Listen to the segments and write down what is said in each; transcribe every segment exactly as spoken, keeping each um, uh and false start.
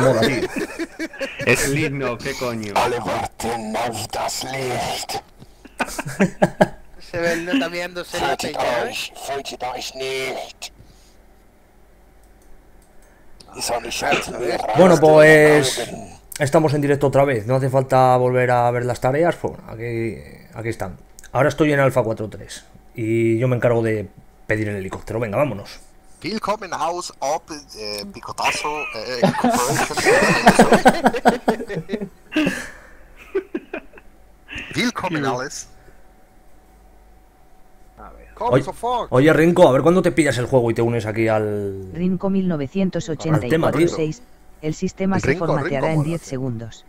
moda, tío. Es lindo, qué coño. Se ve el nota mirándose en la peña, ¿eh? Bueno, pues estamos en directo otra vez. No hace falta volver a ver las tareas. Pues aquí, aquí están. Ahora estoy en Alfa cuatro tres y yo me encargo de pedir el helicóptero. Venga, vámonos. Willkommen aus Op eh, Picotazo eh, Incorporation. Willkommen alles. Oye, oye, Rinco, a ver cuándo te pillas el juego y te unes aquí al... Rinco mil novecientos ochenta y cuatro seis. El sistema El se Rinco, formateará Rinco, en diez mola, segundos.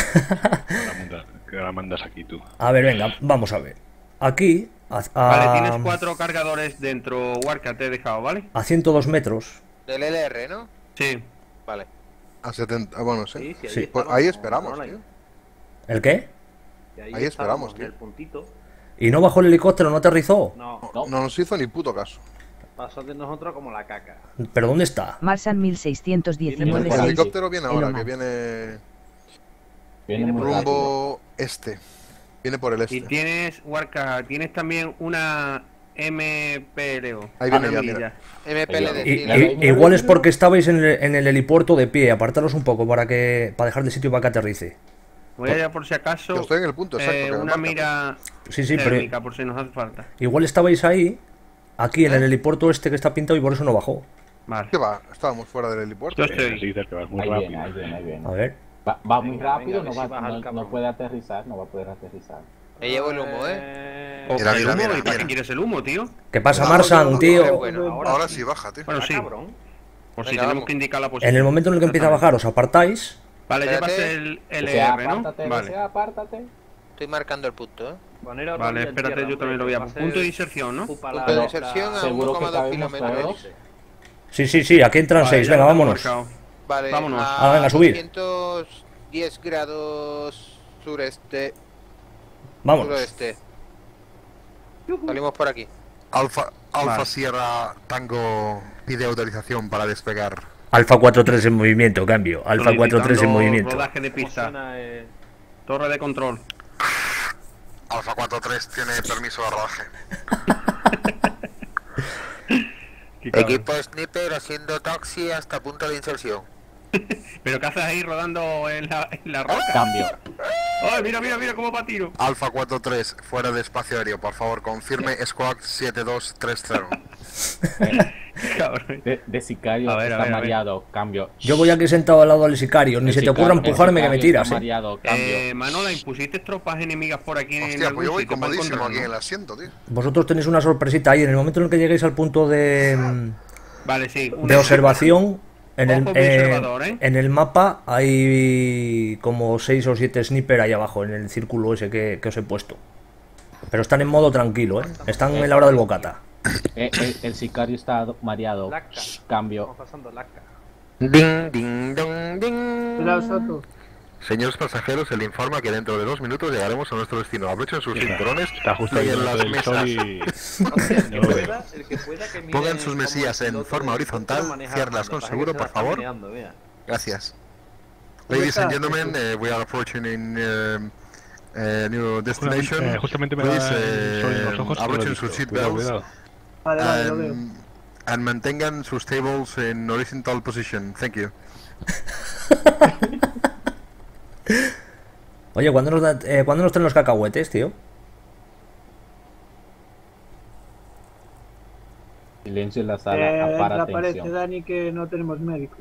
Que la mandas aquí tú. A ver, venga, vamos a ver. Aquí, a, a, Vale, tienes cuatro cargadores dentro, Warka, te he dejado, ¿vale? a ciento dos metros. Del L R, ¿no? Sí. Vale. A setenta, ah, bueno, sí. Sí, sí, ahí, Sí. estamos, Pues ahí ¿no? esperamos, No, tío. ¿El qué? y ahí esperamos, estábamos, tío. en el puntito. ¿Y no bajó el helicóptero, no aterrizó? No, No, no nos hizo ni puto caso. pasó de nosotros como la caca. ¿Pero dónde está? Marsan mil seiscientos diecinueve El seis. helicóptero viene ahora, Elon que Musk. viene Viene muy rápido. rumbo este. Viene por el Y este. tienes, Warka, tienes también una M P L O. Ahí viene una ya, mirilla. mira. M P L de I- fila. i- igual es porque estabais en el, en el helipuerto de pie. Apartaros un poco para que para dejar de sitio para que aterrice. Voy allá por si acaso. Yo estoy en el punto exacto. eh, que me una marca. mira Sí, sí, pero térmica, por si nos hace falta. igual estabais ahí, aquí en ¿Eh? el helipuerto este que está pintado y por eso no bajó. Vale. ¿Qué va? Estábamos fuera del helipuerto. Yo Sí, estoy. dices que vas muy Ahí rápido. viene, ahí viene, ahí viene. A ver. Va, va muy Venga, rápido, venga, no, a ver va, si baja el no, cabrón. no puede aterrizar, no va a poder aterrizar. Me llevo el humo, ¿eh? ¿eh? O Mira, el mira, humo, mira, ¿y para mira. qué quieres el humo, tío? ¿Qué pasa, No, Marsan, no, tío? Qué bueno. Ahora sí, baja, tío. Bueno, Ah, sí. cabrón. Por si Venga, tenemos vamos. que indicar la posición. En el momento en el que empieza a bajar, os apartáis. Vale, llevas Espérate. el Desea, L R, ¿no? apártate, Vale. desea, apártate. Estoy marcando el punto, ¿eh? Poner a Vale, Orlando en espérate, tierra, yo también lo voy a... hombre, que va Punto de ser inserción, ¿no? pupa Punto la- de inserción la- a Seguro uno que coma dos cabemos kilómetros. todos. Sí, sí, sí, aquí entran Vale, seis. ya Venga, lo hemos vámonos. marcado. Vale, Vámonos. a Ah, venga, subir. doscientos diez grados sureste, Vámonos. suroeste. Salimos por aquí. Alfa, Alfa Vale. Sierra Tango pide autorización para despegar. Alfa cuatro tres en movimiento, cambio. Alfa cuatro tres en Solicitando movimiento. Rodaje de ¿Cómo pista. suena, eh? Torre de control. Alfa cuatro tres tiene permiso de rodaje. Qué cabrón. Equipo Sniper haciendo taxi hasta punto de inserción. ¿Pero qué haces ahí rodando en la, en la roca? Cambio. ¡Ay, mira, mira, mira cómo va tiro! Alfa cuatro tres, fuera de espacio aéreo, por favor, confirme Squawk siete dos tres cero. Cabrón. De, de sicario A ver, a está ver, a ver. mareado, cambio. Yo voy aquí sentado al lado del sicario. Ni El se te sicario- ocurra el empujarme que me sicario tiras, está eh. mareado, cambio. Eh, Manola, ¿impusiste tropas enemigas por aquí en Hostia, algún pues yo voy sitio para comodísimo encontrar, aquí en ¿no? el asiento, tío. Vosotros tenéis una sorpresita ahí. En el momento en el que lleguéis al punto de, mm, Vale, sí. de observación, en el, Ojo, mi eh, observador, ¿eh? en el mapa hay como seis o siete sniper ahí abajo, en el círculo ese que, que os he puesto. Pero están en modo tranquilo, ¿eh? Están en la hora del bocata. Eh, el, el sicario está mareado. Laca. Shh, cambio. Estamos pasando laca. Ding, ding, dong, ding. Cuidado, Soto. Señores pasajeros, se le informa que dentro de dos minutos llegaremos a nuestro destino. Abrochen sus cinturones, Está justo ahí peguen en las el mesas, sol y... Hostia, el que No lo pueda, el que pueda que mire pongan sus cómo mesillas el en piloto forma del horizontal, helicóptero maneja ciérralas el con mando, seguro, para que por se la está favor. meneando, vea. Gracias. ¿Dónde Ladies and estás? gentlemen, eh, we are approaching in um, a new Justamente, destination. eh, justamente me da Please, el sol en los eh, ojos. abrochen pero sus listo. Cuidado, seatbelts cuidado. Vale, vale, lo veo. and, and mantengan sus tables in horizontal position. Thank you. Oye, ¿cuándo nos, da- eh, ¿cuándo nos traen los cacahuetes, tío? Silencio en la sala, Eh, para aparece atención. Dani que no tenemos médico.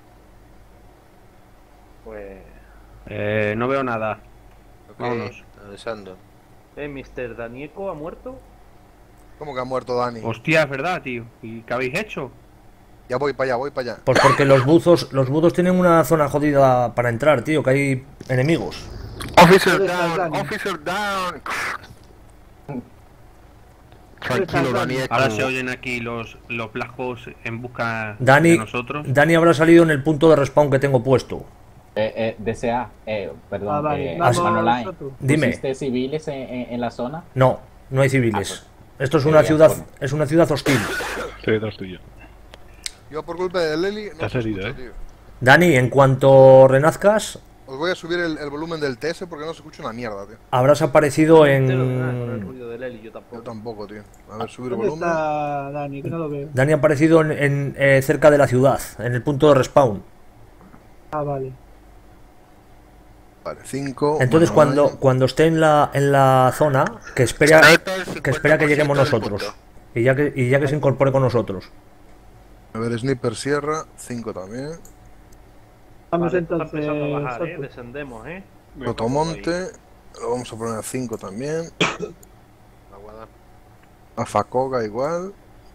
Pues... Eh, no veo nada. Ok, Vámonos. avanzando. Eh, mister Danieco ha muerto. ¿Cómo que ha muerto Dani? Hostia, es verdad, tío. ¿Y qué habéis hecho? Ya voy para allá, voy para allá. Pues porque los buzos, los buzos tienen una zona jodida para entrar, tío, que hay enemigos. Officer ¿Dónde estás, down, Dani? officer down. ¿Dónde Tranquilo, estás, Dani. Dani? Ahora se oyen aquí los, los plajos en busca Dani, de nosotros. Dani habrá salido en el punto de respawn que tengo puesto. Eh, eh, desea, eh, perdón, Ah, vale, eh, vamos, Manolai, Soto. Dime. ¿pusiste civiles en, en, en la zona? No, no hay civiles. Esto es Muy una bien, ciudad, bueno. es una ciudad hostil. Estoy detrás tuyo. Yo por culpa de Leli no Te has te herido, escucho, ¿eh? tío. Dani, en cuanto renazcas, Os voy a subir el, el volumen del T S porque no se escucha una mierda, tío. habrás aparecido No entero de nada con el en... ruido del Eli, yo Yo tampoco. tampoco, tío. A ver, subir el ¿Dónde volumen. está Dani? Que no lo veo. Dani ha aparecido en, en, eh, cerca de la ciudad, en el punto de respawn. Ah, vale. Vale, cinco. Entonces bueno, cuando, vale. cuando esté en la, en la zona, que espera, Sniper, que espera que lleguemos cincuenta por ciento del nosotros. punto. Y ya que, y ya que se incorpore con nosotros. A ver, Sniper Sierra, cinco también. Vamos Vale, está entonces. empezando a bajar, eh. Soto. Descendemos, eh. Rotomonte, lo vamos a poner a cinco también. Aguada. A Facoga igual.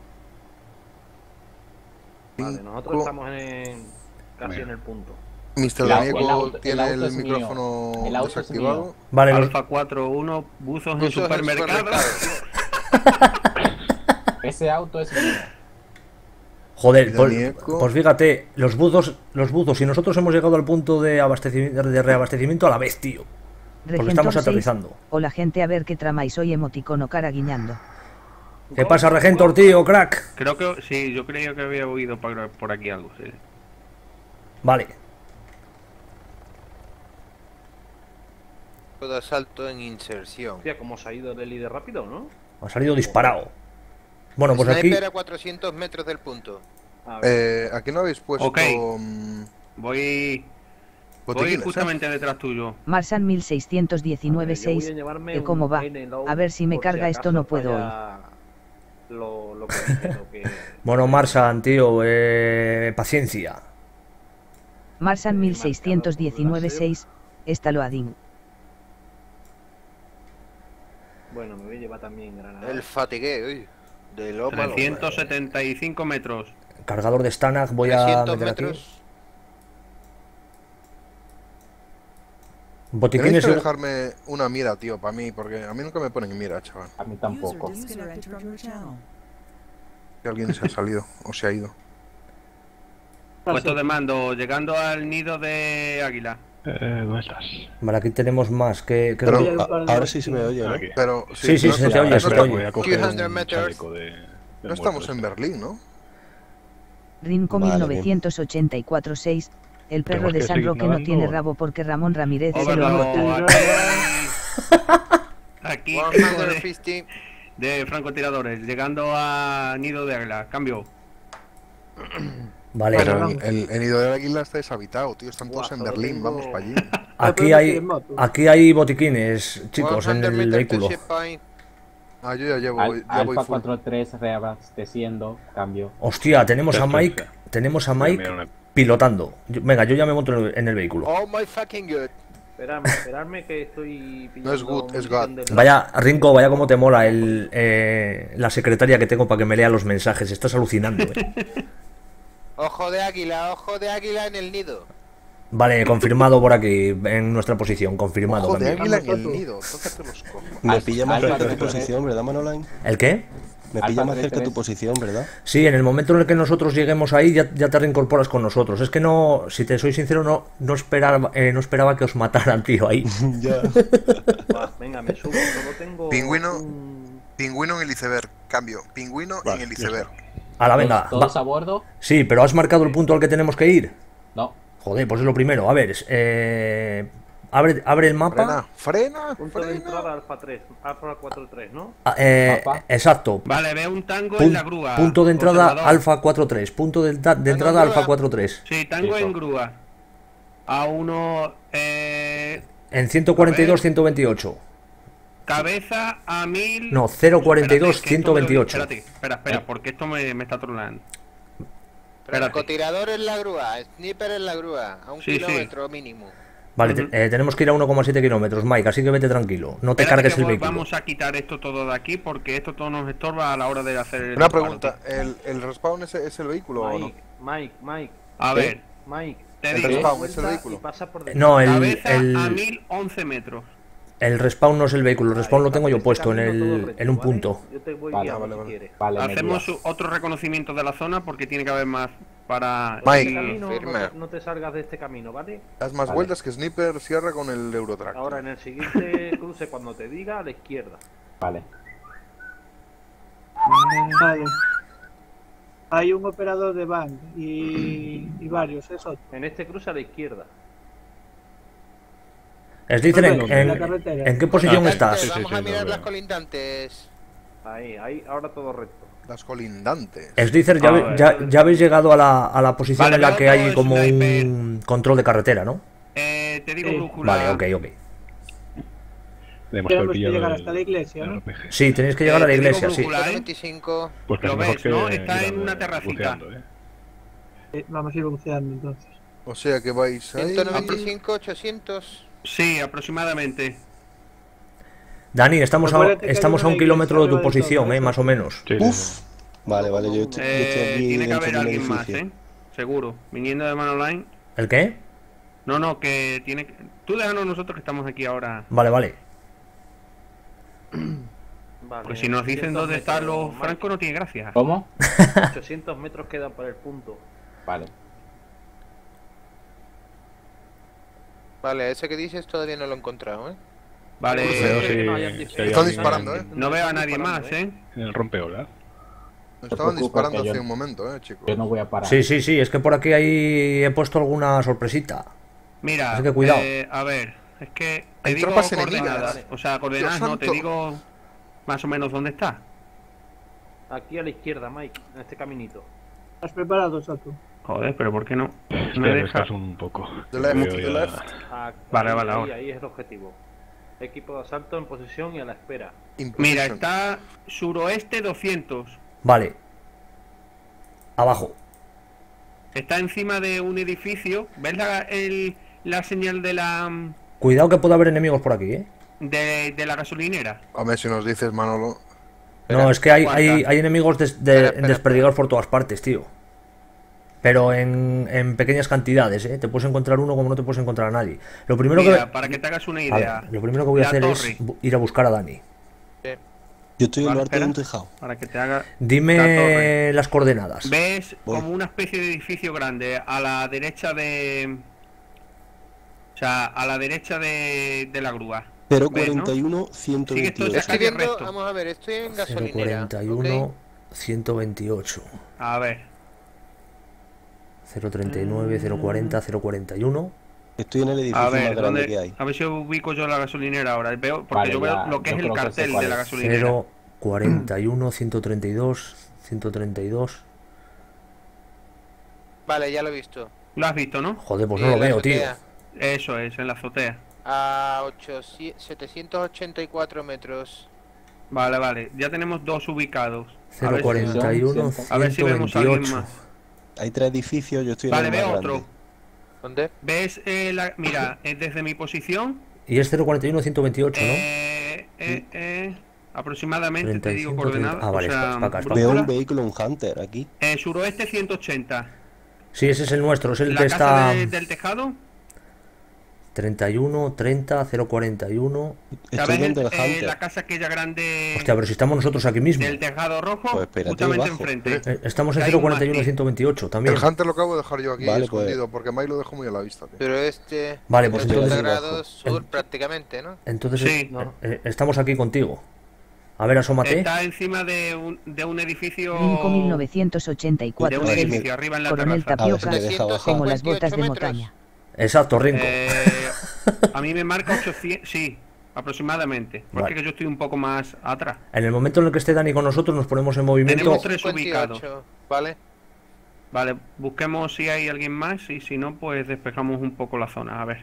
Vale, nosotros Cinco. estamos en, casi en el punto. mister El au- Daniego el auto- el tiene auto el, es mío. micrófono El auto es desactivado. mío. Vale, los- Alfa cuatro uno, buzos en Buzos en supermercado. supermercado. Ese auto es mío. joder, Y pues, Danieko. pues fíjate, los buzos, los buzos, y nosotros hemos llegado al punto de abastecimiento, de reabastecimiento a la vez, tío. Porque Regentor estamos seis, aterrizando. o la gente a ver qué tramáis soy emoticono cara guiñando. ¿Qué pasa, Regentor, tío, crack? Creo que sí, yo creía que había oído por, por aquí algo, sí. Vale. Todo asalto en inserción. Hostia, cómo se ha ido el Eli de rápido, ¿no? Ha salido disparado. Bueno, pues aquí... Sniper a cuatrocientos metros del punto. A ver. Eh, aquí no habéis puesto Ok. mm, Voy, voy botiquines, ¿eh? justamente detrás tuyo. Marsan mil seiscientos diecinueve A ver, yo voy a seis. llevarme que un cómo va. N L O A ver si me por carga esto, acaso no puedo falla Lo, lo que dije, lo que... Bueno, Marsan, tío, eh, paciencia. Marsan mil seiscientos diecinueve seis. Esta Loading. Bueno, me voy a llevar también granada. El fatigué, uy. De lo malo. trescientos setenta y cinco metros. Cargador de Stanag, voy a trescientos meter aquí. metros. Tenéis Botiquines... que dejarme una mira, tío, para mí, porque a mí nunca me ponen mira, chaval. A mí tampoco. Que alguien se ha salido o se ha ido. Puesto de mando, llegando al nido de águila. Eh, ¿dónde estás? Vale, aquí tenemos más. Que, que- Pero- Hay un par de Ahora sí se me oye, ¿no? Aquí. Pero Sí, sí, no- se te no- oye, no se te estamos- oye. Voy a coger quinientos un metros. chaleco de... del No estamos muerto en este. Berlín, ¿no? Rinco Vale, mil novecientos ochenta y cuatro seis. El perro Tenemos de que San seguir Roque no nadando, tiene ¿o? rabo porque Ramón Ramírez se lo Overlord, nota. aquí, aquí ciento de, cincuenta. de francotiradores, llegando a nido de águila. Cambio. Vale, Pero el, el, el nido del águila está deshabitado, tío. Están todos Guau, en solo Berlín, tengo- vamos para allí. aquí hay, aquí hay botiquines, chicos, en cien el metros vehículo. de shipline. Ah, yo ya llevo, Al- ya voy Alfa full. cuatro tres reabasteciendo, cambio. Hostia, tenemos a Esto, Mike, esto. tenemos a Mira, Mike una- pilotando. Yo- venga, yo ya me monto en el, en el vehículo. Oh my fucking god. Esperadme, esperadme que estoy pillando No es good, es munición God. del- Vaya, Rinco, vaya como te mola el, eh, la secretaria que tengo para que me lea los mensajes. Estás alucinando, eh. Ojo de águila, ojo de águila en el nido. Vale, confirmado por aquí, en nuestra posición, confirmado Ojo de también. águila en el nido, tócate los cojones. Me Alfa- pilla más Alfa cerca tu treinta y tres. posición, ¿verdad, Manoline? ¿El qué? Me Alfa pilla más treinta y cerca tu tres. posición, ¿verdad? Sí, en el momento en el que nosotros lleguemos ahí ya, ya te reincorporas con nosotros. Es que no, si te soy sincero, no, no, esperaba, eh, no esperaba que os mataran, tío, ahí. Ya. Va, venga, me subo, solo tengo Pingüino. un- Pingüino en el iceberg, cambio. Pingüino Vale, en el ya iceberg. A la venga. ¿Todos va. a bordo? Sí, pero has marcado el punto al que tenemos que ir. No. Joder, pues es lo primero. A ver, eh, abre, abre el mapa. Frena, frena, Punto de entrada frena. Alfa tres, Alfa cuatro tres, ¿no? Ah, eh, Mapa. exacto. Vale, veo un tango Pun- en la grúa. punto de entrada Observador. Alfa cuatro tres. Punto de, entra- de Tango entrada en grúa. Alfa cuatro tres. Sí, tango Eso. en grúa. A uno... Eh, En ciento cuarenta y dos, ciento veintiocho. cabeza a mil... No, cero cuarenta y dos, Espérate, que esto ciento me- veintiocho. Espérate, espera, espera, porque esto me, me está trolando. Espérate. Francotirador en la grúa, sniper en la grúa, a un Sí, sí. kilómetro mínimo. Vale, te- Ujú. eh, tenemos que ir a uno coma siete kilómetros, Mike, así que vete tranquilo. No te Espérate cargues que el vo- vehículo. Vamos a quitar esto todo de aquí porque esto todo nos estorba a la hora de hacer el Una disparo, pregunta, ¿el, el respawn es, es el vehículo o no? Mike, Mike, Mike, tío. A ver, Mike. te El digo, respawn Vuelta es el vehículo. y pasa por detrás. No, el, cabeza a el, mil once metros. el respawn no es el vehículo, el respawn Ahí lo está, tengo yo este puesto en, camino todo el, recto, en un ¿vale? punto. Yo te voy Vale, guiando vale, si vale. quieres. Vale, me Hacemos guías. otro reconocimiento de la zona porque tiene que haber más para... Mike. Este camino, no, Firma. te, no te salgas de este camino, ¿vale? Das más Vale. vueltas que Sniper cierra con el Eurotrack. Ahora en el siguiente cruce cuando te diga a la izquierda. Vale. Vale. Hay un operador de bank y, y varios, eso. En este cruce a la izquierda. Es decir, ¿en, En la en- carretera. en qué posición Colindantes, estás? Vamos sí, a sí, mirar lo las veo. colindantes. Ahí, ahí, ahora todo recto. Las colindantes. Slicer, ya, A ve- ver. ya, ya habéis llegado a la, a la posición Vale, en la veo que hay todo como sniper. un control de carretera, ¿no? Eh, te digo Sí. brújula. Vale, ok, ok. Debemos haber Tenemos que pillado llegar el- hasta la iglesia, el ¿no? R P G. Sí, tenéis que llegar a la Eh, te digo iglesia, sí. brújula. ciento ¿eh? veinticinco. Pues casi Lo mejor ves, que ¿no? Está ir en a- una terracita. buceando, ¿eh? Eh, Vamos a ir buceando entonces. O sea que vais ahí. ciento noventa y cinco, ochocientos. Sí, aproximadamente. Dani, estamos a, Acuérdate que hay estamos a una un kilómetro de tu iglesia arriba del posición, todo, eh, ¿eh? más o menos. Sí, sí, Uf. sí. Vale, vale, yo estoy, yo estoy Eh, aquí tiene que dentro haber de un alguien más, edificio. ¿eh? Seguro. Viniendo de Manoline. ¿El qué? No, no, que tiene que... Tú déjanos nosotros que estamos aquí ahora. Vale, vale. Vale, Porque si nos dicen ochocientos dónde están metros, los Mike. francos no tiene gracia. ¿Cómo? ochocientos metros quedan para el punto. Vale. Vale, ese que dices todavía no lo he encontrado, ¿eh? Vale. No sé, que sí, no hayan sí, disparado. hay Están alguien disparando, en- ¿eh? No veo a nadie Disparando, más, ¿eh? ¿eh? En el rompeolas. Nos te estaban preocupes, disparando que yo- hace un momento, eh, chicos. Yo no voy a parar. Sí, sí, sí, es que por aquí ahí he puesto alguna sorpresita. Mira, Así que cuidado. eh, a ver, es que te Hay digo tropas enemigas. coordenadas. O sea, coordenadas Dios no, te santo. digo más o menos dónde está. Aquí a la izquierda, Mike, en este caminito. ¿Estás preparado, Sato? Joder, pero ¿por qué no? Es Me que deja. estás un poco. The left, Veo the ya- left. Ah, Vale, ahí, vale, ahí, ahora. ahí es el objetivo. Equipo de asalto en posición y a la espera. In Mira, position. está suroeste doscientos. Vale. Abajo. Está encima de un edificio. ¿Ves la, el- la señal de la Cuidado que puede haber enemigos por aquí, eh. de, de la gasolinera? A ver si nos dices, Manolo. No, es que hay, guarda. hay, hay enemigos des- de- Espera, espera, desperdigados por todas partes, tío. Pero en, en pequeñas cantidades, ¿eh? Te puedes encontrar uno como no te puedes encontrar a nadie. Lo primero Mira, que, para que te hagas una vale, idea. lo primero que voy a la hacer torre, es bu- ir a buscar a Dani. Yo estoy en Vale, lo alto de un espera. tejado. Para que te haga. La Dime torre. las coordenadas. ¿Ves Voy. como una especie de edificio grande a la derecha de. O sea, a la derecha de, de la grúa? cero ¿Ves, cuarenta y uno, ciento Sigue esto veintiocho. Estoy calle viendo, recto. vamos a ver, estoy en cero gasolinera. cuarenta y uno, ¿ok? ciento veintiocho. A ver. cero treinta y nueve, cero cuarenta, cero cuarenta y uno. Estoy en el edificio A más ver, grande que ¿dónde? hay. A ver si ubico yo la gasolinera ahora. Veo, porque Vale, yo veo ya, lo que yo es el creo que sé cartel cuál de la es. gasolinera. cero cuarenta y uno, ciento treinta y dos, ciento treinta y dos. Vale, ya lo he visto. Lo has visto, ¿no? Joder, pues Sí, no lo en la veo, tío. azotea. Eso es, en la azotea. A ochocientos, setecientos ochenta y cuatro metros. Vale, vale. Ya tenemos dos ubicados. A cero ver si- cuarenta y uno, A ver si ciento vemos a alguien veintiocho. más. Hay tres edificios, yo estoy Vale, en el veo más otro. grande. ¿Dónde? ¿Ves? eh, la... Mira, eh, desde mi posición. Y es cero cuarenta y uno, ciento veintiocho, ¿no? Eh, eh, eh, aproximadamente te treinta y digo cinco, coordenadas. treinta. Ah, vale, o sea, está- está acá, está. Veo brújula. un vehículo, un Hunter, aquí. Eh, suroeste ciento ochenta. Sí, ese es el nuestro, es el La que casa está de- del tejado. treinta y uno, treinta, cero cuarenta y uno. Estoy ¿Sabes donde el el- eh, Hunter. la casa aquella grande Hostia, pero si estamos nosotros aquí mismo. del tejado rojo? Pues espérate, justamente bajo. enfrente. Eh, Estamos en Que hay cero un cuarenta y uno, mástil. ciento veintiocho también. El Hunter lo acabo de dejar yo aquí Vale, pues. escondido, porque Mike lo dejó muy a la vista, tío. Pero este. Vale, pues ciento ochenta entonces- grados sur prácticamente, ¿no? Entonces Sí. eh, eh, estamos aquí contigo. A ver, asómate. Está encima de un, de un edificio. cinco mil novecientos ochenta y De cuatro un Vale, seis. edificio arriba en la Coronel terraza. A ver si Tapioca, me deja bajar. como las botas de metros. montaña. Exacto, Rinco. Eh, a mí me marca ochocientos. Sí, aproximadamente. Porque Vale. yo estoy un poco más atrás. En el momento en el que esté Dani con nosotros nos ponemos en movimiento. Tenemos tres cincuenta y ocho, ubicados. ¿vale? Vale, busquemos si hay alguien más y si no, pues despejamos un poco la zona. A ver.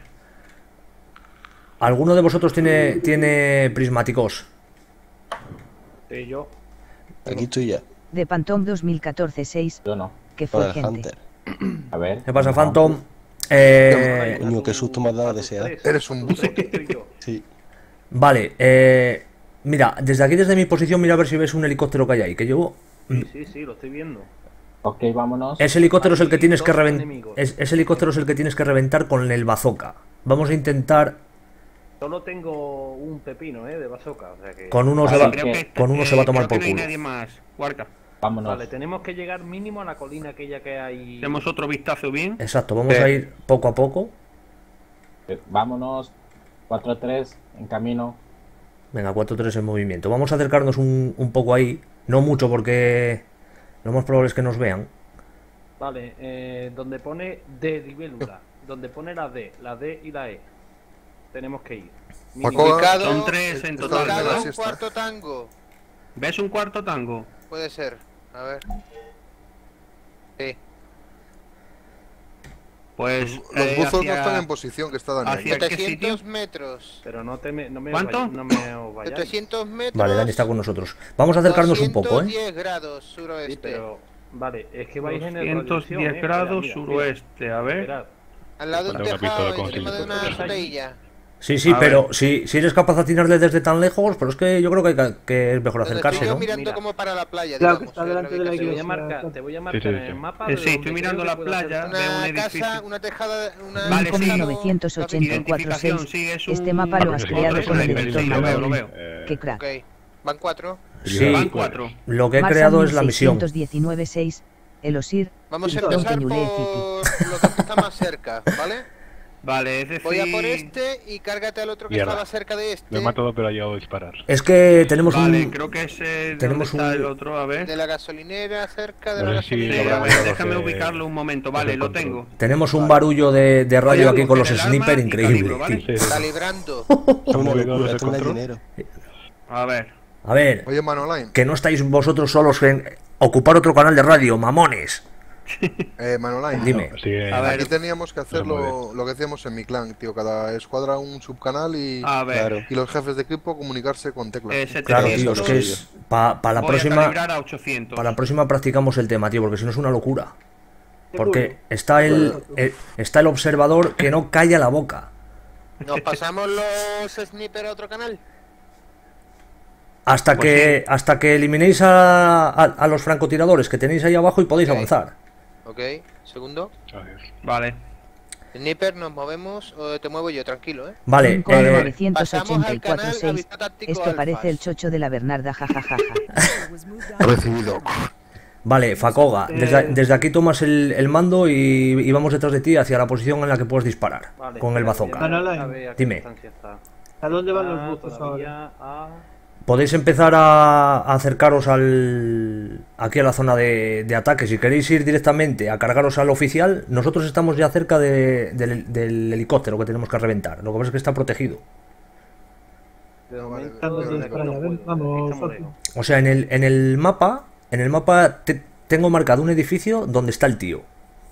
¿Alguno de vosotros tiene, tiene prismáticos? Sí, yo. Aquí estoy ya. De Phantom dos mil catorce seis, Yo no. que fue Para el gente. Hunter. A ver. ¿Qué pasa, no. Phantom? Eh, Coño, qué susto me has dado de ese, ¿eh? Eres un buzo. Aquí estoy yo. Sí. vale, eh, mira, desde aquí, desde mi posición, mira a ver si ves un helicóptero que hay ahí. Que yo. Sí, sí, sí, lo estoy viendo. Ok, vámonos. Ese helicóptero es el que tienes que Dos reventar. enemigos. Ese helicóptero es el que tienes que reventar con el bazooka. Vamos a intentar. Solo tengo un pepino, ¿eh? De bazooka. O sea que... Con uno, se Vale, va, creo que, con uno eh, se va a tomar creo por que no culo. hay nadie más. Huarca. Vámonos. Vale, tenemos que llegar mínimo a la colina aquella que hay. Demos otro vistazo bien. Exacto, vamos Sí. a ir poco a poco. Eh, Vámonos. cuatro tres, en camino. Venga, cuatro tres en movimiento. Vamos a acercarnos un, un poco ahí. No mucho porque Lo más probable es que nos vean. Vale, eh, donde pone D libélula, donde pone la D, la D y la E, tenemos que ir. Mínimo. Ubicado, Son tres en total, ubicado ¿verdad? un cuarto tango. ¿Ves un cuarto tango? Puede ser. A ver. Sí. Pues Los eh, buzos hacia- no están en posición, que está Dani. hacia- ¿qué setecientos sitio? metros. Pero no, te me, no me ¿Cuánto? vay- no me os vayáis. setecientos metros. Vale, Dani está con nosotros. Vamos a acercarnos un poco, ¿eh? doscientos diez grados suroeste. Sí, pero, vale, es que vais en el doscientos diez radiación, eh, grados mira, mira, suroeste, a ver. Esperad. Al lado de un Falta una pistola tejado con encima de una silicona. botella. Sí, sí, A pero ver. si, si eres capaz de atinarle desde tan lejos, pero es que yo creo que, hay que- que es mejor Donde acercarse, estoy yo ¿no? mirando Mira. como para la playa, Claro, que digamos. está en delante de la Te voy a iglesia. marcar, te voy a Sí, marcar sí, en sí. el mapa. Eh, de sí, donde estoy mirando creo la que puedo playa. acercar. de un Una edificio. casa, una tejada, una... Vale, Lincoln sí. mil novecientos ochenta y cuatro Identificación, seis. sí, es un... Este mapa lo has Otro creado es con un el nivel, editor sí, lo veo, lo Manoli. veo. Eh, Qué crack. Ok, van cuatro. Sí, Van cuatro. lo que he Marsan creado es la misión. mil seiscientos diecinueve seis. El Osir. Vamos a Don empezar Peñulé, por lo que está más cerca, ¿vale? Vale, es decir... Voy a por este y cárgate al otro que Mierda. estaba cerca de este. Lo he matado, pero ha llegado a disparar. Es que tenemos Vale, un... creo que ese... tenemos ¿Dónde está un- el otro? A ver. De la gasolinera, cerca de No la sé si Sí, gasolinera. a lo ver, habrá- déjame que- ubicarlo un momento. Vale, que lo control. tengo. Tenemos un barullo de, de radio Voy a aquí con los coger el arma sniper y increíble, calibro, ¿vale? tío. Sí, sí. Calibrando. Es ¿Se han una movido locura, los esto no hay control? dinero. A ver. A ver, Oye, Manoline, que no estáis vosotros solos en ocupar otro canal de radio, mamones. eh, Manoline. Dime. Así que- A ver. Aquí teníamos que hacer No se lo, lo que hacíamos en mi clan, tío. Cada escuadra un subcanal y, A ver. Claro. y los jefes de equipo comunicarse con teclas. Eh, Claro, setecientos. tío, es que es... Para la Voy a próxima... calibrar a ochocientos. Para la próxima practicamos el tema, tío, porque si no es una locura. Porque está el, el- está el observador que no calla la boca. ¿Nos pasamos los sniper a otro canal? Hasta Pues que hasta que eliminéis a, a, a los francotiradores que tenéis ahí abajo y podéis Ok. avanzar. Ok, segundo. Adiós. Vale. Sniper, nos movemos, o te muevo yo, tranquilo, ¿eh? Vale, Lincoln eh, novecientos ochenta y cuatro Pasamos al canal seis. Aviso Táctico Esto Alfas. parece el chocho de la Bernarda, jajajaja. Recibido. vale, Facoga, desde, desde aquí tomas el, el mando y, y vamos detrás de ti hacia la posición en la que puedes disparar Vale, con el espera, bazooka. voy a Manolín. a ver a qué Dime. distancia está. ¿A dónde van Ah, los buzos todavía ahora? a- Podéis empezar a, a acercaros al aquí a la zona de, de ataque. Si queréis ir directamente a cargaros al oficial, nosotros estamos ya cerca de- del, del helicóptero que tenemos que reventar. Lo que pasa es que está protegido. De momento, Vamos, de para allá, no ven, puedo, vamos, estamos Sofi. lejos. O sea, en el, en el mapa, en el mapa te- tengo marcado un edificio donde está el tío.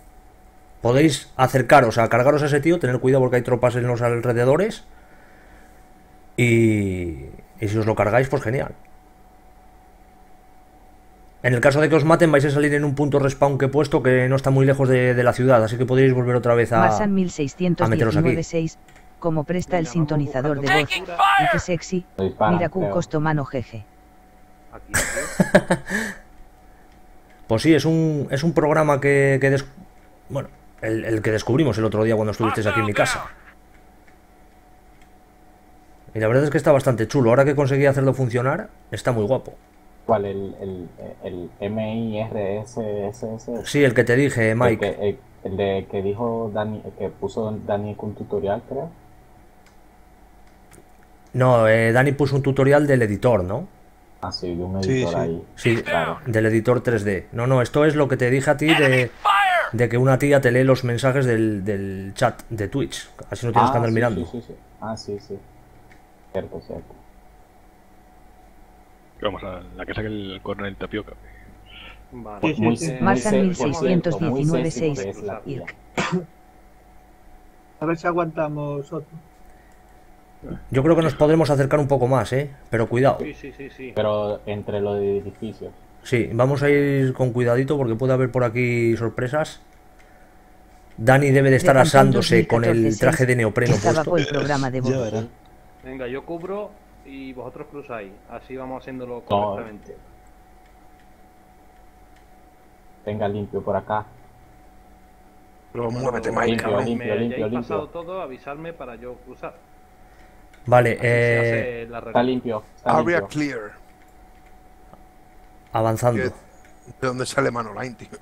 Podéis acercaros a cargaros a ese tío, tener cuidado porque hay tropas en los alrededores. Y, y si os lo cargáis, pues genial. En el caso de que os maten, vais a salir en un punto respawn que he puesto que no está muy lejos de, de la ciudad, así que podréis volver otra vez a, Marsan a meteros aquí. mil seiscientos diecinueve seis. Como presta el sintonizador de voz. Y qué sexy. Lo disparan, Mira Q creo. Costomano jeje. Aquí, aquí. Pues sí, es un, es un programa que, que des- bueno, el, el que descubrimos el otro día cuando estuvisteis aquí en mi casa. Y la verdad es que está bastante chulo. Ahora que conseguí hacerlo funcionar, está muy guapo. ¿Cuál? El, el, el M I R S S S. Sí, el que te dije, El, Mike. que, el, el de que dijo Dani, el que puso Dani con tutorial, creo. No, eh, Dani puso un tutorial del editor, ¿no? Ah, sí, de un Sí, editor sí. ahí. Sí, Claro. del editor tres D. No, no, esto es lo que te dije a ti de, de que una tía te lee los mensajes del, del chat de Twitch. Así no tienes Ah, que andar sí, mirando. Sí, sí, sí. Ah, sí, sí. Cierto, cierto. Vamos a la que saque el coronel Tapioca. Vale. Sí, sí, Muy, sí. muy Marsan se- mil por seiscientos cierto, muy diecinueve sexy seis. es la tía. Irk. A ver si aguantamos otro. Yo creo que nos podremos acercar un poco más, ¿eh? Pero cuidado. Sí, sí, sí, sí. Pero entre los edificios. Sí, vamos a ir con cuidadito porque puede haber por aquí sorpresas. Dani debe de estar De Phantom asándose con el dos mil catorce traje de neopreno Está puesto. bajo el programa de Ya voz. verás. Venga, yo cubro y vosotros cruzáis. Así vamos haciéndolo No. correctamente. Venga, limpio por acá. Pero muévete, Cuando Mike. Limpio, me limpio, hayáis limpio, limpio. pasado todo, avisarme para yo cruzar. Vale, Así se eh, hace la Está regla. limpio. Está Area limpio. clear. avanzando. Que- ¿De dónde sale Manoline, tío?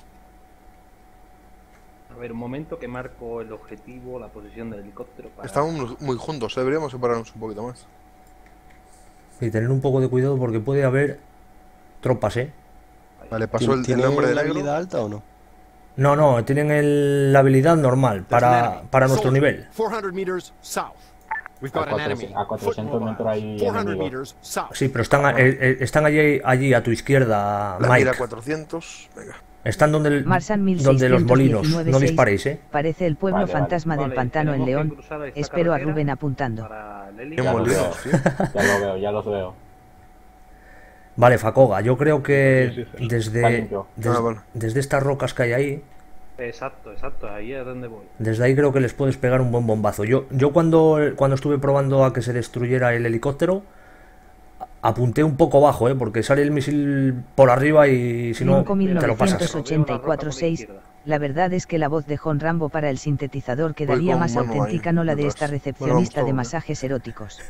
A ver, un momento que marco el objetivo, la posición del helicóptero. Para... Estamos muy juntos, ¿eh? Deberíamos separarnos un poquito más. Y tener un poco de cuidado porque puede haber tropas, ¿eh? Ahí Vale, pasó el, el ¿Tiene hombre de la negro. habilidad alta o no? No, no, tienen el- la habilidad normal para, para nuestro nivel. four hundred meters south. We've A got an cuatrocientos, enemy. a cuatrocientos metros hay four hundred enemigos. meters south. Sí, pero están, a- eh, eh, están allí, allí a tu izquierda, La mira Mike. cuatrocientos. Venga. Están donde, el- Marsan donde los molinos. diecinueve No seis, disparéis, ¿eh? Parece el pueblo Vale, vale. fantasma del Vale, pantano en tenemos que León. cruzar esta Espero a carretera Rubén apuntando. para Lely. Qué Ya los molinos, veo. tío. Ya lo veo, ya los veo. Vale, Facoga, yo creo que Sí, sí, sí. Está desde, limpio. des- Ah, vale. desde estas rocas que hay ahí, Exacto, exacto, ahí es donde voy. desde ahí creo que les puedes pegar un buen bombazo. Yo, yo cuando, cuando estuve probando a que se destruyera el helicóptero, apunté un poco bajo, ¿eh? Porque sale el misil por arriba y si no, cinco te lo pasas. mil novecientos ochenta y cuatro seis. La verdad es que la voz de John Rambo para el sintetizador quedaría con más mano ahí, auténtica, no la de esta detrás. recepcionista Bueno, de vamos, masajes eróticos.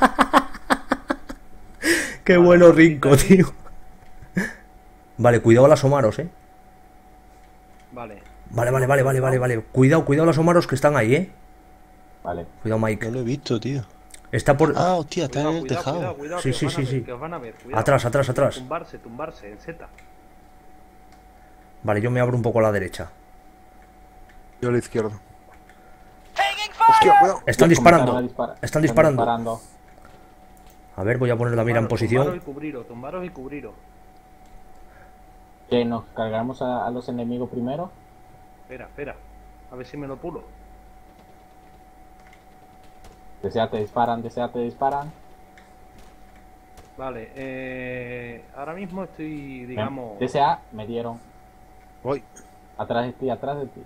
Qué bueno Rinco, tío. Vale, cuidado a las Omaros, ¿eh? Vale. Vale, vale, vale, vale, vale, vale. Cuidado, cuidado a las Omaros que están ahí, ¿eh? Vale. Cuidado, Mike. No lo he visto, tío. Está por... Ah, hostia, está Cuidado, en el cuidado, tejado. cuidado, cuidado, Sí, que os sí, van a sí, ver, sí. que os van a ver, cuidado. Atrás, atrás, atrás. Tumbarse, tumbarse, en Z. Vale, yo me abro un poco a la derecha. Yo a la izquierda. Hostia, cuidado. Están Comenzaron disparando. a disparar. Están disparando. disparando. A ver, voy a poner la mira en Tumbaros, posición. Tumbaros y cubriros, tumbaros y cubriros. Que nos cargamos a, a los enemigos primero. Espera, espera. A ver si me lo pulo. Desea te disparan, desea te disparan. Vale, eh, ahora mismo estoy, digamos... Desea, me dieron. Voy. Atrás de ti, atrás de ti.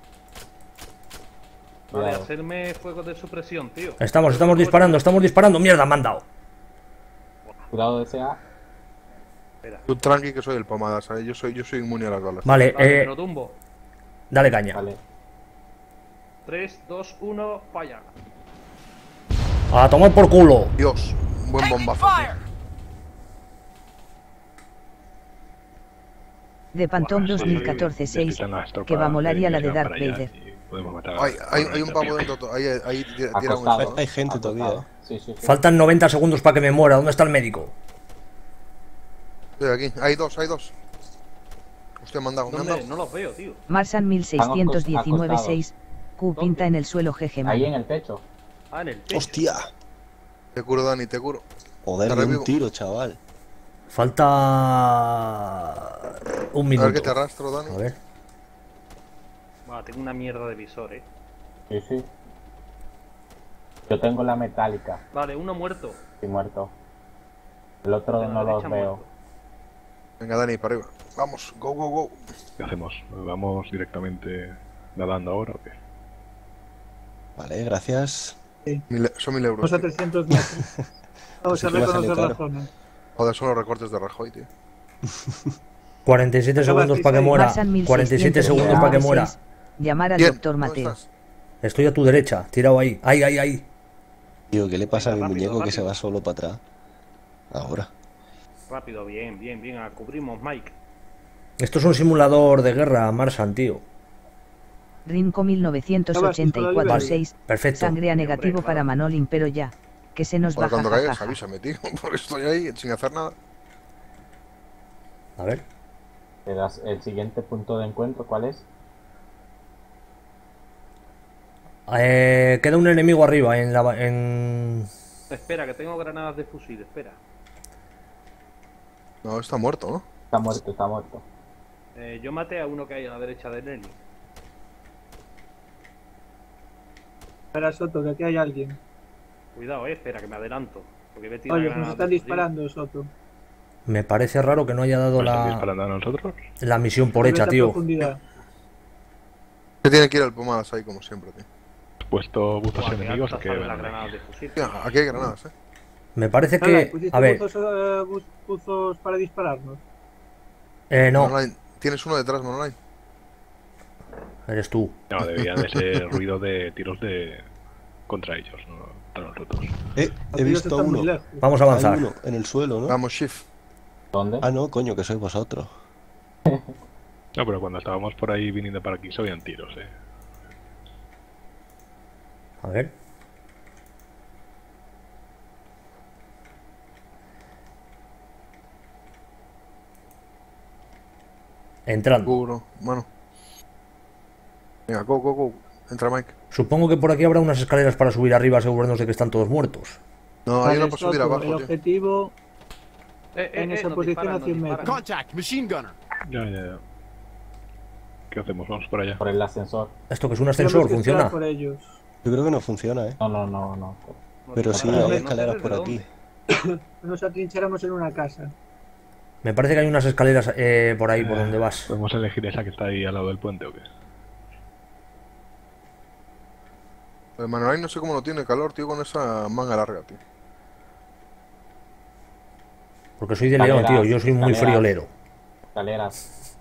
Vale, Cuidado. hacerme fuego de supresión, tío. Estamos, estamos disparando, estamos disparando. Mierda, me han dado. Cuidado, desea. Espera. Tú tranqui que soy el pomada, ¿sabes? Yo soy, yo soy inmune a las balas. Vale, Vale, eh, lo tumbo. dale caña. Vale. tres, dos, uno, falla. A tomar por culo. Dios, un buen bombazo. tío. De Pantón Bueno, dos mil catorce seis. necesitan las tropas Que va a molaría la de llegan Darth para allá Vader. y podemos matar Hay, a- hay, a hay un este pavo tío. dentro. to- Ahí, ahí tira tira un Acostado. estado. Hay gente todavía, Acostado. ¿eh? Sí, sí, sí. Faltan noventa segundos para que me muera. ¿Dónde está el médico? Estoy aquí. Hay dos, hay dos. Hostia, me han dado, me han ¿Dónde? dado. No los veo, tío. Marsan mil seiscientos diecinueve seis. Q pinta en el suelo G G Ahí man. en el techo. Ah, en el techo. ¡Hostia! Te curo, Dani, te curo. Joder, Te de un revivo. tiro, chaval. Falta un A minuto. ver que te arrastro, Dani. A ver. Buah, tengo una mierda de visor, eh. Sí, sí. Yo tengo la metálica. Vale, uno muerto. Estoy muerto. El otro De la no los derecha veo. muerto. Venga, Dani, para arriba. Vamos, go, go, go. ¿Qué hacemos? ¿Vamos directamente nadando ahora o qué? Vale, gracias. Mil- son mil euros. Vamos a tío. trescientos metros. Vamos Así a que va a salir reconocer la caro. zona. Joder, son los recortes de Rajoy, tío. cuarenta y siete segundos para que muera. Marsan cuarenta y siete segundos para que muera. Llamar al Bien, doctor ¿dónde Mateo. estás? Estoy a tu derecha, tirado ahí. Ahí, ahí, ahí. Tío, ¿qué le pasa a mi Rápido, muñeco que rápido. se va solo para atrás? Ahora. Rápido, bien, bien, bien. ah, Cubrimos, Mike. Esto es un simulador de guerra, Marsan, tío. Rinco mil novecientos ochenta y cuatro seis. Perfecto. Sangre a negativo Hombre, claro. para Manolin, pero ya. Que se nos Para baja. cuando caigas, jajaja. avísame, tío. Porque estoy ahí sin hacer nada. A ver. Te das el siguiente punto de encuentro, ¿cuál es? Eh, queda un enemigo arriba en la... En... Espera, que tengo granadas de fusil, espera. No, está muerto, ¿no? Está muerto, está muerto. Eh, yo maté a uno que hay a la derecha de Nelly. Espera, Soto, que aquí hay alguien. Cuidado, eh, espera, que me adelanto. Porque me tiran Oye, nos granadas están de fusil. disparando, Soto. Me parece raro que no haya dado ¿Nos están la, disparando a nosotros? la misión por Vete hecha, a tío. profundidad. Que tiene que ir al pomadas ahí, como siempre, tío. ¿Has puesto buzos Buah, qué enemigos o altas qué? saben las Bueno, granadas de fusil. Tío, aquí hay granadas, eh. Me parece Nada, que... ¿pusiste A ver, buzos, eh, buz- buzos para dispararnos? eh, no, Monolайн, tienes uno detrás, Monolайн. eres tú. No, debía de ser ruido de tiros de contra ellos, no contra nosotros. Eh, Los he tíos visto están muy uno. lejos. Vamos a Hay avanzar. uno en el suelo, ¿no? Vamos, shift. ¿Dónde? Ah, no, coño, que sois vosotros. No, pero cuando estábamos por ahí viniendo para aquí se oían tiros, eh. A ver. Entrando. Seguro. Bueno. Venga, go, go, go. Entra Mike. Supongo que por aquí habrá unas escaleras para subir arriba, asegurarnos de que están todos muertos. No, Vale, hay una para subir Soto, abajo, el tío. objetivo Eh, eh, en eh, esa nos posición disparan, a nos cien disparan. metros. Contact, machine gunner. Ya, ya, ya. ¿Qué hacemos? Vamos por allá. Por el ascensor. ¿Esto que es un Tenemos ascensor? que esperar ¿Funciona? por ellos. Yo creo que no funciona, ¿eh? No, no, no, no. Pero sí, No, hay no sé escaleras desde por aquí. dónde. Nos atrincheramos en una casa. Me parece que hay unas escaleras eh, por ahí, por donde vas. ¿Podemos elegir esa que está ahí al lado del puente o qué? El Manuel no sé cómo no tiene calor, tío, con esa manga larga, tío. Porque soy de León, tío. Yo soy muy Escaleras. friolero. Escaleras.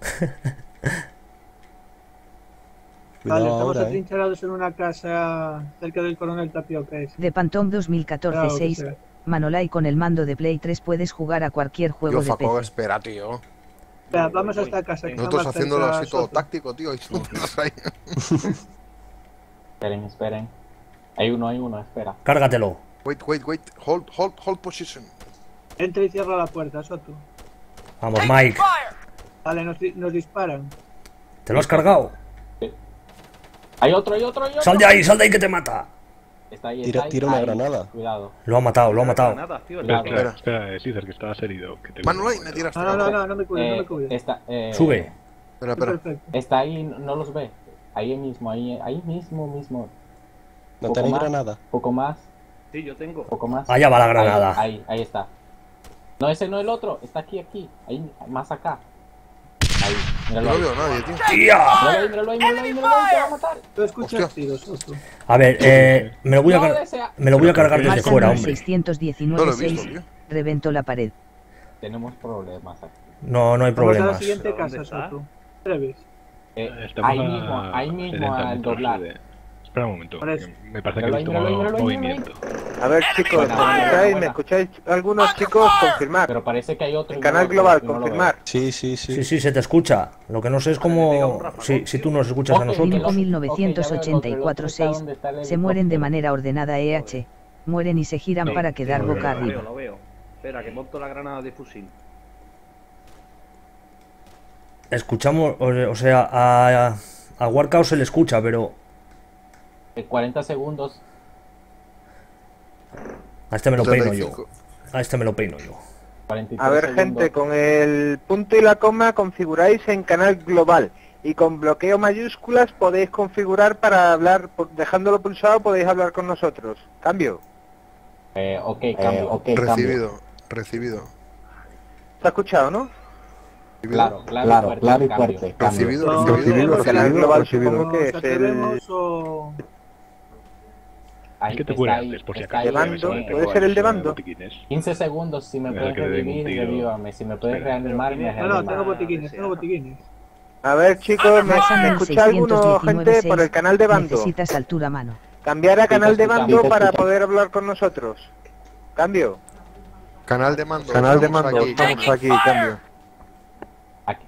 Cuidado Vale, estamos ahora, ¿eh? atrincherados en una casa cerca del coronel Tapioca. ese. De Pantón dos mil catorce Claro que seis, sea. Manolay con el mando de Play tres puedes jugar a cualquier juego Tío, de Faco, P C. espera, tío. Espera, vamos a esta casa. que está Nosotros más haciéndolo cerca, así todo Soto. táctico, tío. Y tú estás ahí. Esperen, esperen. Hay uno, hay uno, espera. Cárgatelo. Wait, wait, wait. Hold, hold, hold position. Entra y cierra la puerta, Soto. Vamos, Mike. Vale, nos, di- nos disparan. ¿Te lo has cargado? Hay otro, hay otro, hay otro. ¡Sal de ahí, sal de ahí que te mata! Está ahí, Tira- está ahí. tira una Ahí. granada. Cuidado. Lo ha matado, lo ha matado. Nada, tío. Espera, el- espera, espera, eh, César, que estás herido. Que te Manuel, me tiraste. No, no, no, no, no me cuides, no Eh, me cuides. está, eh, Sube. Espera, espera. Perfecto. Está ahí, no los ve. Ahí mismo, ahí, ahí mismo, mismo. No Poco tenéis más. granada. Poco más, Sí, yo tengo. poco más. Allá va la granada. Ahí, ahí, ahí está. No, ese no es el otro. Está aquí, aquí. Ahí, más acá. Ahí, No míralo ahí. veo a nadie, tío. ¡Tía! Míralo ahí, míralo ahí, míralo ahí, míralo ahí, te va a matar. Tú escuchas Hostia. tiros, Soto. A ver, eh, me lo voy a, No car- desea. me lo voy a cargar desde Marsan fuera, mil hombre. seiscientos No diecinueve lo he visto, seis, tío. reventó la pared. Tenemos problemas aquí. No, no hay Vamos a la problemas. siguiente ¿Pero dónde casa, está? Soto. Breves. Eh, Estamos ahí a mismo, ahí mismo setenta al metros doblar. de- Espera un momento. Por eso. que Me parece que he Míralo ahí, visto míralo ahí, mo- míralo ahí, movimiento. A ver, chicos, Buena, ¿me buena, escucháis? buena. ¿Me escucháis? Algunos chicos, confirmar. Pero parece que hay otro. El y canal no lo- global, y no lo veo. confirmar. Sí, sí, sí. Sí, sí, se te escucha. Lo que no sé es cómo... Si, si tú nos escuchas a Ok, nosotros. ok, cinco mil novecientos ochenta y cuatro Ok, ya veo el otro, el otro está seis, donde está el se mueren de helicóptero. manera ordenada E H. Mueren y se giran Sí, para quedar sí, boca lo Lo veo, arriba. lo veo. Espera, que monto la granada de fusil. Escuchamos, o o sea, a, a Warcaos se le escucha, pero En cuarenta segundos. a este me lo peino yo. setenta y cinco. A este me lo peino yo. cuarenta y tres A ver, segundos. gente, con el punto y la coma configuráis en canal global. Y con bloqueo mayúsculas podéis configurar para hablar, por- dejándolo pulsado podéis hablar con nosotros. Cambio. Eh, ok, cambio. ok, cambio. Recibido, recibido. ¿Se ha escuchado, no? Claro, claro, Claro, fuerte, claro y cambio. fuerte. Cambio. Recibido, No, recibido. Recibido, no, canal recibido, global recibido. supongo que ¿Nos es el... atrevemos o...? Ahí Es que te está muere ahí, antes, por si está acaso. ahí, De bando, eh, puede ser el de bando. Botiquines. quince segundos, si me Mira, puedes que le den un revivir, tiro. revívame. Si me puedes Espera. reanimar, me No, no, reanimas. tengo botiquines, tengo botiquines. A ver, chicos, ¿me, Marsan me mil escucha alguno, seiscientos gente, diecinueve por el canal de bando? Necesitas altura mano. Cambiar a Sí, canal te de escuchamos, bando te para escuchamos. poder hablar con nosotros. Cambio. Canal de mando. Canal de estamos mando, aquí. estamos aquí, cambio. Aquí.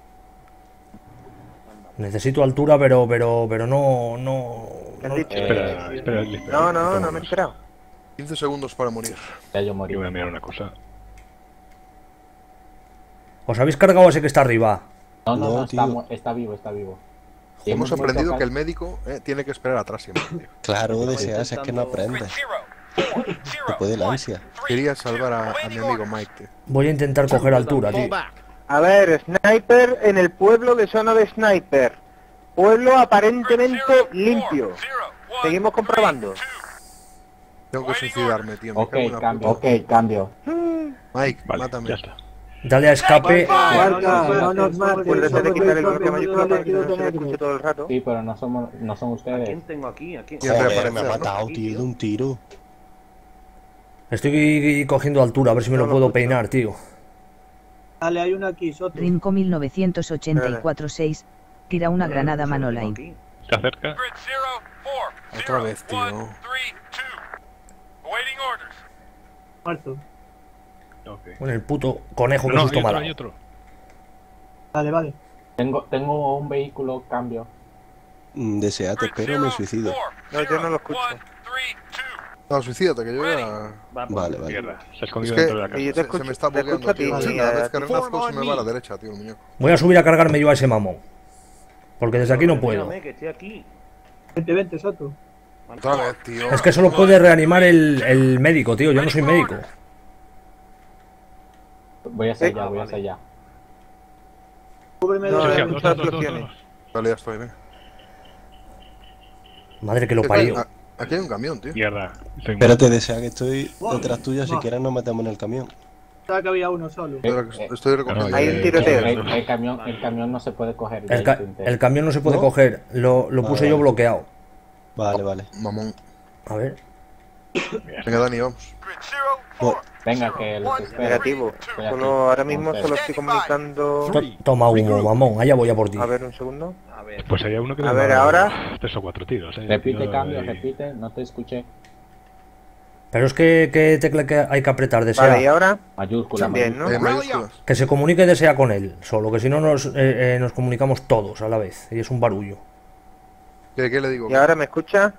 Necesito altura, pero pero pero no no, ¿Qué han no- dicho? Espera, espera, espera. No, no, no me he enterado. quince segundos para morir. Ya yo morí. Yo voy a mirar una cosa. ¿Os habéis cargado a ese que está arriba? No, no, No, no, está, tío. mu- está vivo, está vivo. Y Hemos vuelto aprendido a que el ca- médico eh, tiene que esperar atrás siempre, tío. Claro, Estoy deseas, es que no intentando- aprendes. Te puede la ansia. Quería salvar a, a mi amigo Mike, tío. Voy a intentar coger altura, Fall tío. back. A ver, sniper en el pueblo de zona de sniper. Pueblo aparentemente limpio. Seguimos comprobando. Tengo que suicidarme, tío. Me Ok, cago en la cambio. puta. Ok, cambio. Mike, Vale, mátame. ya está. Dale a escape. Marca, no nos mates, Puedes somos de quitar el del bloqueo cambio, mayúscula para que no no se le tenemos. escuche todo el rato. Sí, pero no somos, no son ¿A ustedes. quién tengo aquí? ¿A quién? Y Joder, reaparecer, me ha ¿no? matado, tío, de un tiro. Estoy cogiendo altura, a ver si me lo puedo peinar, tío. Dale, hay uno aquí, Soto. Rinco mil novecientos ochenta y cuatro seis, tira una granada Manolay. Aquí. ¿Está cerca? Otra vez, tío. Muerto. Ok. Con el puto conejo que No, susto hay me ha otro, dado. hay otro. Vale, vale. Tengo, tengo un vehículo, cambio. Mm, Desea, te espero, me suicido. No, yo no lo escucho. No, suicídate, que yo ya... Vale, vale. Mierda, se ha Es escondido que dentro de la casa. yo te se, escucho- se me está te escucho bugueando, a ti, tío. sí, Cada a vez que ti. renazco se me va a la derecha, tío, el muñeco. Voy a subir a cargarme yo a ese mamón. Porque desde aquí no puedo. Mírame, que estoy aquí. Vente, vente, Soto. Otra vez, tío. Es que solo puede reanimar el, el médico, tío. Yo no soy médico. Voy a hacer allá, voy a hacer allá. Cúbreme No, de Sí, hay dos, muchas dos, dos, dos, opciones. dos. Vale, ya estoy, venga. Madre que lo ¿Qué parió. coño? Ah, Aquí hay un camión, tío. Mierda. Estoy Espérate, desea que estoy detrás tuya. Si Va. quieres, nos metemos en el camión. Pensaba que había uno solo. Estoy, estoy recogiendo. Hay un tiroteo. El, el camión, el camión no se puede coger. ya El, ca- intenté. el camión no se puede ¿No? coger. Lo, lo puse Vale, yo vale. bloqueado. Vale, vale. Mamón. A ver. Venga, Dani, vamos. Oh, Venga, que los espero. Negativo. Estoy aquí. Solo, ahora mismo Entonces, solo estoy comunicando... To- toma humo, mamón. Allá voy a por ti. A ver, un segundo. A ver. Pues hay uno que A le ha ver, dado ahora. tres o cuatro tiros, eh. Repite, Tío, cambio, y- repite, no te escuché. Pero es que, ¿qué tecla que hay que apretar? Desea. Vale, ¿y ahora? Mayúscula, Bien, ¿no? Eh, mayúsculas. Que se comunique desea con él. Solo que si no nos, eh, eh, nos comunicamos todos a la vez. Y es un barullo. ¿Qué, qué le digo? ¿Y ahora me escucha?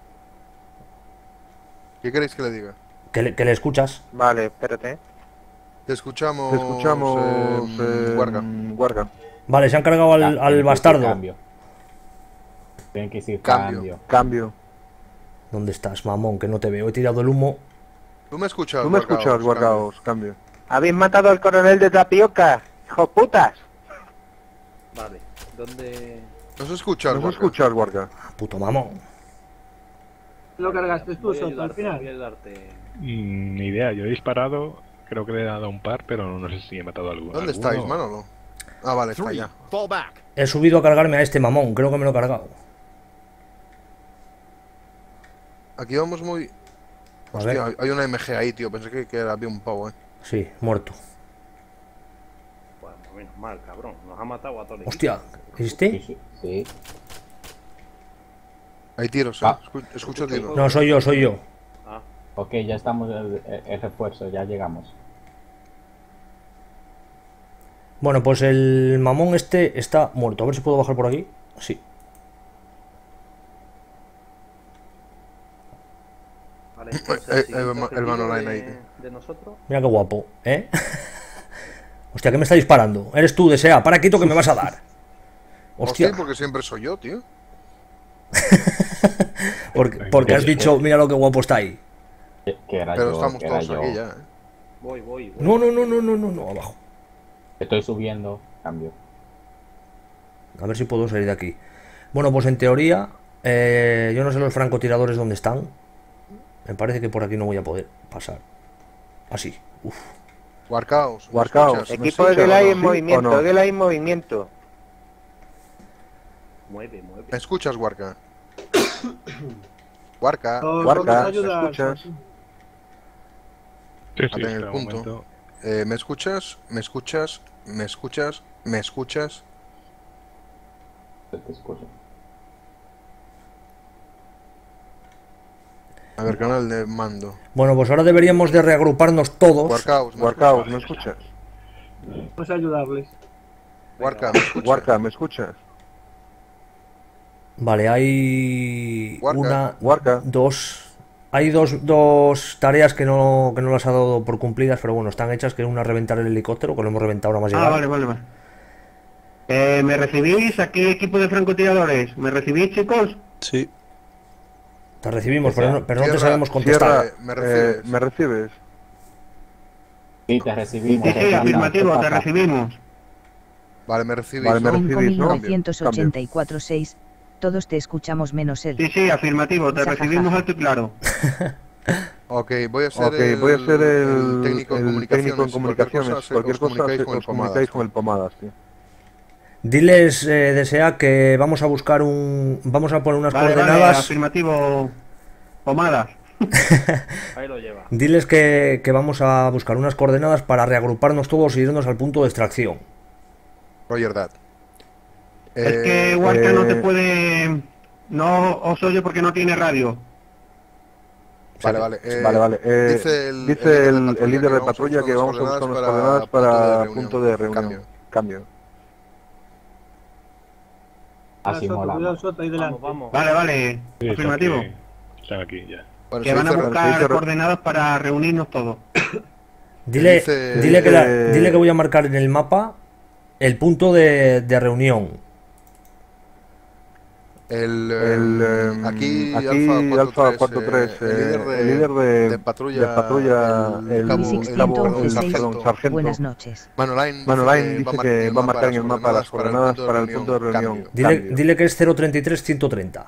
¿Qué queréis que le diga? Que le, que le escuchas. Vale, espérate. Te escuchamos. Te escuchamos... eh, eh, Guarga. Guarga. Vale, se han cargado al, Ah, al tienen que decir bastardo. Cambio. Tienen que decir Cambio. cambio. Cambio. ¿Dónde estás, mamón? Que no te veo. He tirado el humo. ¿Tú me escuchas? ¿Tú me Guargaos? escuchas, Guargaos? Cambio. ¿Habéis matado al coronel de Tapioca? ¡Hijo putas! Vale. ¿Dónde...? ¿No se escucha, ¿No me Guarga? escuchas, Guarga? Puto mamón. Lo cargaste tú, Voy a Soto, al ayudarte, final. voy a ayudarte. Mm, Ni idea, yo he disparado, creo que le he dado un par, pero no sé si he matado a alguno. ¿Dónde estáis, Manolo? Ah, vale, está Three. ya. Fall back. He subido a cargarme a este mamón. Creo que me lo he cargado. Aquí vamos muy... A Hostia, ver. hay- hay una M G ahí, tío. Pensé que, que había un pavo, eh. Sí, muerto. Bueno, menos mal, cabrón. Nos ha matado a todos. el Hostia, Sí, ¿viste? sí, sí. Hay tiros, eh. Ah. Escu- escucho tiros. No, soy yo, soy yo. equipo. Ah, Ok, ya estamos el, el- el refuerzo, ya llegamos. Bueno, pues el mamón este está muerto. A ver si puedo bajar por aquí. Sí. vale, Eh, entonces, eh, siguiente el ma- el objetivo Manolайн de, ahí. de nosotros. Mira qué guapo, ¿eh? Hostia, ¿qué me está disparando? Eres tú, desea. Para quito que me vas a dar. Hostia, Hostia. porque siempre soy yo, tío. Porque, porque has dicho, mira lo que guapo está ahí. Que, que era Pero yo, estamos que era todos yo. aquí ya, eh. Voy, voy, voy. No, no, no, no, no, no, no, abajo. Estoy subiendo, cambio. A ver si puedo salir de aquí. Bueno, pues en teoría, eh, yo no sé los francotiradores dónde están. Me parece que por aquí no voy a poder pasar. Así. Uf. Guarcaos. ¿me Guarcaos. escuchas? ¿Me Equipo de escuchas Gelay o en no? movimiento. ¿O no? Gelay en movimiento. Mueve, mueve. ¿Me escuchas, Guarca? Guarca. Os Guarda, vamos a ¿me ayudar, escuchas? Soto. Sí, sí, Ate en el espera un punto. momento. Eh, ¿Me escuchas? ¿Me escuchas? ¿Me escuchas? ¿Me escuchas? Te escucho. A ver, canal de mando. Bueno, pues ahora deberíamos de reagruparnos todos. Guarcaos, ¿me Guarcaos, escuchas? ¿me escuchas? Vamos a ayudarles. Guarca, ¿me escuchas? Guarca, ¿me escuchas? Vale, hay Guarca, una, Guarca. dos... Hay dos, dos tareas que no, que no las ha dado por cumplidas, pero bueno, están hechas, que es una reventar el helicóptero, que lo hemos reventado nada más llegar. Ah, vale, vale, vale. Eh, ¿Me recibís? Aquí equipo de francotiradores. ¿Me recibís, chicos? Sí. Te recibimos, pero no, pero no te Cierra, sabemos contestar. cierra, ¿me recibes? Eh, ¿Me recibes? Sí, te recibimos. Sí, sí, Anda, afirmativo, ¿qué te pasa? recibimos. Vale, me recibís. Vale, me ¿no? recibís, ¿no? mil novecientos ochenta y cuatro seis. Todos te escuchamos menos él. Sí, sí, afirmativo, te Jajaja. recibimos alto y claro. Ok, voy a ser Ok, el, voy a ser el, técnico en el comunicaciones. técnico en comunicaciones. Cualquier cosa, comunicáis os con el comunicáis Pomadas. con el Pomadas, tío. Diles, eh, desea que vamos a buscar un... Vamos a poner unas Vale, vale, coordenadas... afirmativo, pomadas. Ahí lo lleva. Diles que, que vamos a buscar unas coordenadas para reagruparnos todos y irnos al punto de extracción. Roger that. Es Eh, que Huarca eh, no te puede... No os oye porque no tiene radio. Vale, vale. eh, Vale, vale. Eh, dice el, dice el, el el líder de patrulla que vamos a buscar unas coordenadas para punto de reunión. Cambio. Cambio. Así Soto, mola. cuidado, Soto, ahí delante. Vamos, vamos. Vale, vale, Sí, está afirmativo. aquí. Están aquí ya. Bueno, que se van a dice- buscar se dice- coordenadas para reunirnos todos. Dile, dice- dile, que la- dice- dile que voy a marcar en el mapa el punto de, de reunión. El, El, eh, em, aquí, aquí Alfa Alfa cuatro tres, cuatro tres, eh, el líder de, el líder de- de patrulla, de patrulla, el, el cabo, Luis el cabo- perdón, el sargento. sargento. Buenas noches. Manolain Manolain dice dice que que va a marcar en el mapa las coordenadas para el punto de reunión. Cambio. Dile, Cambio. dile que es cero treinta y tres ciento treinta.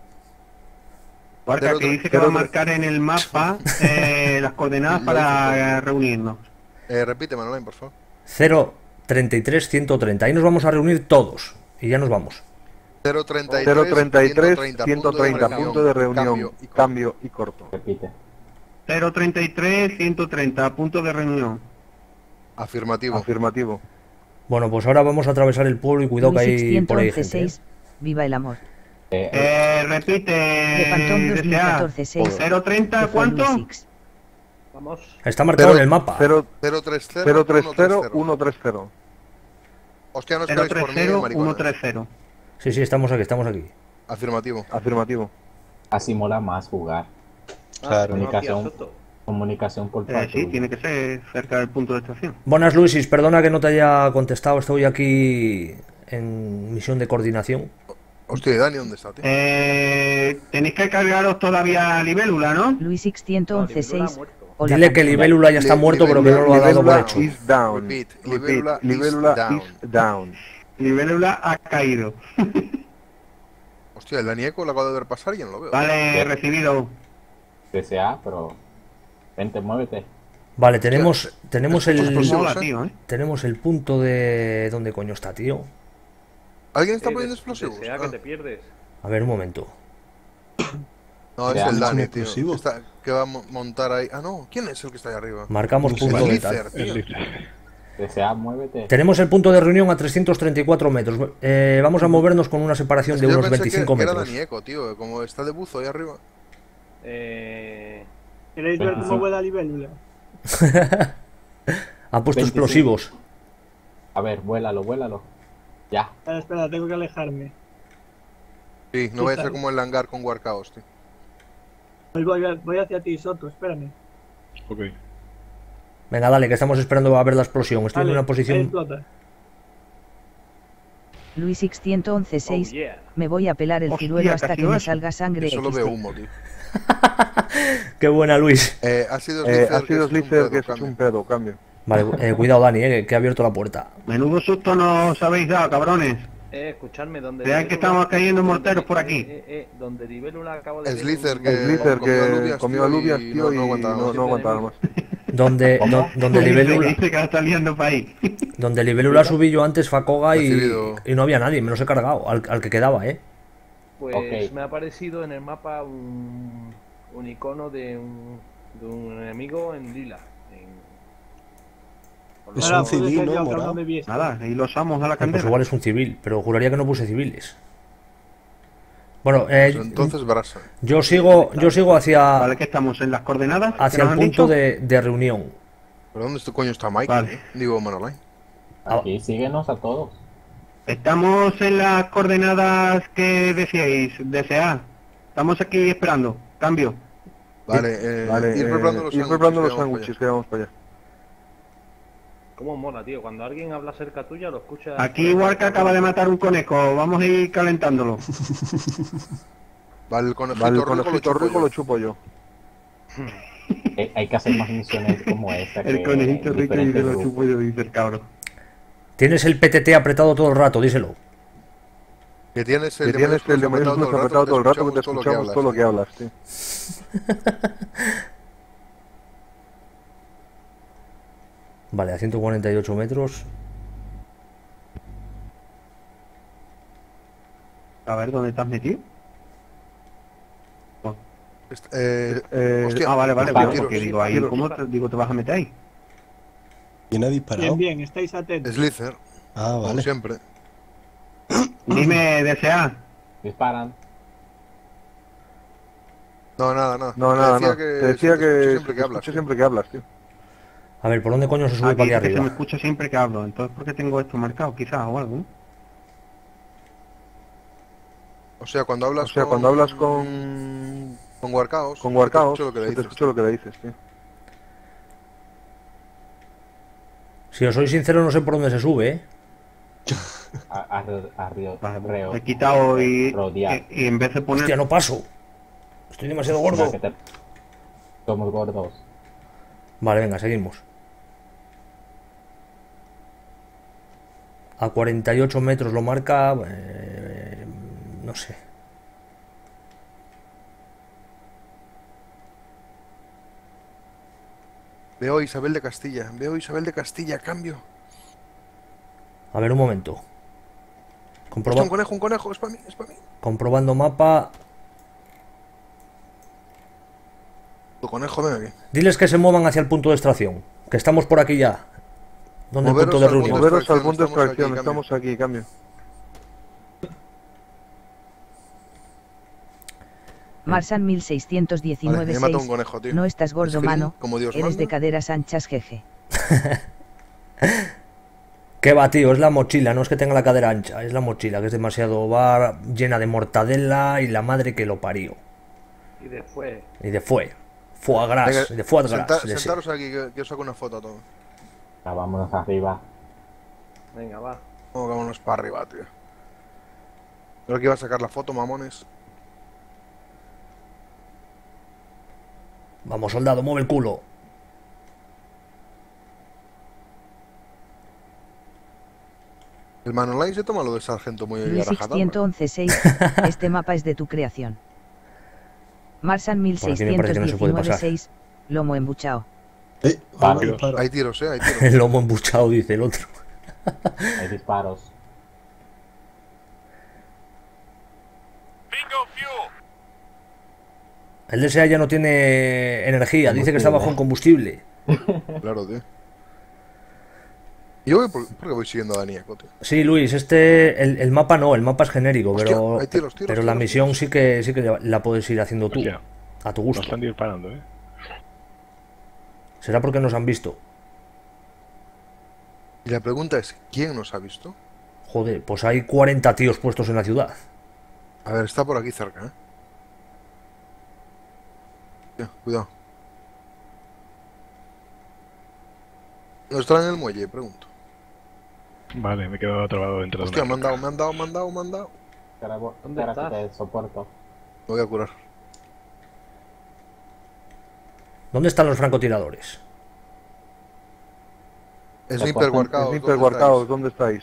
Guarca, Cero- que dice que cero- va a marcar en el mapa eh, las coordenadas para eh, reunirnos. Eh, repite, Manolain, por favor. cero treinta y tres ciento treinta. Ahí nos vamos a reunir todos. Y ya nos vamos. cero treinta y cero tres, treinta y tres, ciento ciento treinta, punto de reunión, cambio y corto. Repite. cero treinta y tres, ciento treinta, punto de reunión. Afirmativo. Afirmativo. Bueno, pues ahora vamos a atravesar el pueblo y cuidado que hay por ahí gente. ¿eh? Viva el amor. Eh, Eh, repite, De Pantón dos mil desea, catorce seis. cero treinta, ¿cuánto? Vamos. Está marcado en el mapa. cero cero tres cero, cero tres uno tres cero, cero. uno tres cero. Hostia, no cero esperáis por tres mí, cero, maricones. uno tres cero. Sí, sí, estamos aquí, estamos aquí. Afirmativo. Afirmativo. así mola más jugar. Claro. Comunicación, comunicación por Eh, parte. sí, tiene que ser cerca del punto de estación. Buenas, Luisis, perdona que no te haya contestado. Estoy aquí en misión de coordinación. Hostia, Dani, ¿dónde está, tío? Eh, tenéis que cargaros todavía libélula, ¿no? Luis X ciento once seis. Dile que Libélula ya está Li- muerto, pero que no lo ha dado por Libélula hecho. is down. Repeat, Repeat, libélula is libélula down. is down. Libélula ha caído. Hostia, el Danieco lo acabo de ver pasar y ya no lo veo. Vale, recibido. Desea, pero. Vente, muévete. Vale, tenemos tenemos Estos el explosivos, Mola, ¿eh? tío, ¿eh? tenemos el punto de ¿dónde coño está, tío? ¿Alguien está Eh, poniendo des- explosivos? desea Ah. que te pierdes. A ver un momento. No, es Ya, el ¿son Dani, tío. explosivos? Está- que va a mo- montar ahí. Ah, no. ¿Quién es el que está ahí arriba? Marcamos No sé. punto El de tal. Lícer, tío. El líder. Desea, muévete. Tenemos el punto de reunión a trescientos treinta y cuatro metros. Eh, vamos a movernos con una separación Es de que yo unos pensé que- veinticinco que era metros. Danieco, tío. Como está de buzo ahí arriba. Eh, ¿Queréis ver cómo veinticinco. vuela libélula? Ha puesto veinticinco. explosivos. A ver, vuélalo, vuélalo. Ya. Espera, espera, tengo que alejarme. Sí, no ¿Qué vaya a ser tal? como el hangar con Warcaos, tío. Voy, voy, voy hacia ti, Soto, espérame. Ok. Venga, dale, que estamos esperando a ver la explosión. Estoy Vale, en una ahí posición. explota. Luis X ciento once seis. oh, yeah. Me voy a pelar el Hostia, ciruelo hasta casi que me eso. salga sangre. Yo solo veo X D. humo, tío. Qué buena, Luis. Eh, ha sido Eh, Slither, ha sido que es un Slither pedo, que es cambio. un pedo, cambio. Vale, eh, cuidado, Dani, eh, que ha abierto la puerta. Menudo susto nos habéis dado, cabrones. Eh, escuchadme, donde. Vean que Libélula- estamos cayendo donde- morteros por aquí. Eh, eh, eh, donde Libélula acaba de. ver Slither, un- que- El Slither comió que alubias, comió tío, alubias, y tío, no- y no aguantaba no, más. no aguantaba más. Donde, do- donde Dice- Libélula, Dice que la está liando para ahí. donde Libélula subí yo antes Facoga y, Recibido. y no había nadie, me los he cargado, al, al que quedaba, eh. Pues Ok. me ha aparecido en el mapa un, un icono de un, de un enemigo en lila. En- por lo Es Ahora un puede civil, ser ¿no? yo que Morado. no me viese. Nada, ahí los amos a la Pues candela. igual es un civil, pero juraría que no puse civiles. Bueno, eh, Pues entonces brasa. yo sigo yo sigo hacia, Vale, que estamos en las coordenadas. que hacia nos el han punto dicho. de, de reunión. ¿Pero dónde este coño está Mike? Vale. Digo, Manolain. Ah. Aquí, síguenos a todos. Estamos en las coordenadas que decíais, desea. Estamos aquí esperando. Cambio. Vale, eh, Vale, ir eh, preparando los ir preparando los sándwiches, que vamos sándwiches que vamos para allá. ¿Cómo mola, tío? Cuando alguien habla cerca tuya, lo escuchas. Aquí Warca acaba de matar un conejo. Vamos a ir calentándolo. para allá. Vale, el conejito, Vale, el rico lo conejito chupo rico yo. lo chupo yo. Eh, hay que hacer más misiones como esta. El que conejito en rico y diferentes lo grupos. chupo yo, dice el cabro. Tienes el P T T apretado todo el rato, díselo. Que tienes el Que tienes el de mayúsculas apretado todo el rato que te escuchamos todo lo que hablas, tío. Vale, a ciento cuarenta y ocho metros. A ver, ¿dónde estás metido? Eh, Eh, hostia, Ah, vale, vale, Vale, bueno, porque tiros, digo, ahí, tiros. ¿cómo te, digo, te vas a meter ahí? ¿Quién ha disparado? Bien, bien, estáis atentos. Slither, Ah, como vale. siempre. Dime, desea. Disparan. No, nada, nada. No, Te nada, decía no. que Te decía se te escucha que siempre se que hablas. escucha siempre que hablas, tío. A ver, ¿por dónde coño se sube Aquí para aquí dice que se me arriba? escucha siempre que hablo, entonces ¿por qué tengo esto marcado quizás o algo? ¿no? O sea, cuando hablas O sea, con... cuando hablas con Con Guarcaos. Con Guarcaos. Te escucho lo que le Te dices. escucho lo que le dices, tío. Si os soy sincero, no sé por dónde se sube, ¿eh? A, a, a Río, Reo. He quitado y, Rodear. y, y en vez de poner... Hostia, no paso. Estoy demasiado gordo. Venga, que te- Somos gordos. Vale, venga, seguimos. A cuarenta y ocho metros lo marca... eh, no sé. Veo a Isabel de Castilla. Veo a Isabel de Castilla. Cambio. A ver, un momento. Hostia, Comproba- un conejo, un conejo. Es para mí, es para mí. comprobando mapa. Tu conejo, ven aquí. Diles que se muevan hacia el punto de extracción. Que estamos por aquí ya. ¿Dónde el Moveros punto de al reunión? punto de Moveros al punto de Estamos aquí, extracción, cambio. estamos aquí, cambio. Marsan mil seiscientos diecinueve Vale, me he matado un seis. conejo, tío. No estás gordo, Screen, mano. como Dios Eres de manda. caderas anchas, jeje. ¿Qué va, tío? Es la mochila, no es que tenga la cadera ancha. Es la mochila, que es demasiado... Va llena de mortadela y la madre que lo parió. Y después. Y de fue. Foie gras. Venga, de foie gras. senta- de ese. sentaros aquí, que, que os saco una foto a todos. Ya, vámonos arriba. Venga, va. Vamos, vámonos para arriba, tío. Creo que iba a sacar la foto, mamones. Vamos, soldado, mueve el culo. El Manolay se toma lo de sargento muy a Luis rajatabla. ciento once seis. Este mapa es de tu creación. Marsan Por aquí me parece que no se puede mil seiscientos diecinueve pasar. seis. Lomo embuchado. Eh, Vale. un disparo. Hay tiros, eh, hay tiros. El lomo embuchado, dice el otro. Hay disparos. El D S A ya no tiene energía, dice que está Combustible. bajo en combustible. Claro, tío. ¿Y yo voy por, por qué voy siguiendo a Daniaco, tío? Sí, Luis, este. El, el mapa no, el mapa es genérico, Hostia, pero. hay tiros, tiros, pero la tiros, misión tiros. sí que sí que la puedes ir haciendo tú. Hostia, A tu nos gusto. están disparando, ¿eh? Será porque nos han visto. Y la pregunta es, ¿quién nos ha visto? Joder, pues hay cuarenta tíos puestos en la ciudad. A ver, está por aquí cerca, eh. Tío, cuidado. ¿No está en el muelle? Pregunto. Vale, me he quedado atrapado dentro Hostia, de me una han dado, me han dado, me han dado, me han dado. Espera, vo- ¿Dónde espera que estás? te soporto. Me voy a curar. ¿Dónde están los francotiradores? Sniper Guarcaos, Sniper ¿dónde Guarcaos, estáis? ¿dónde estáis?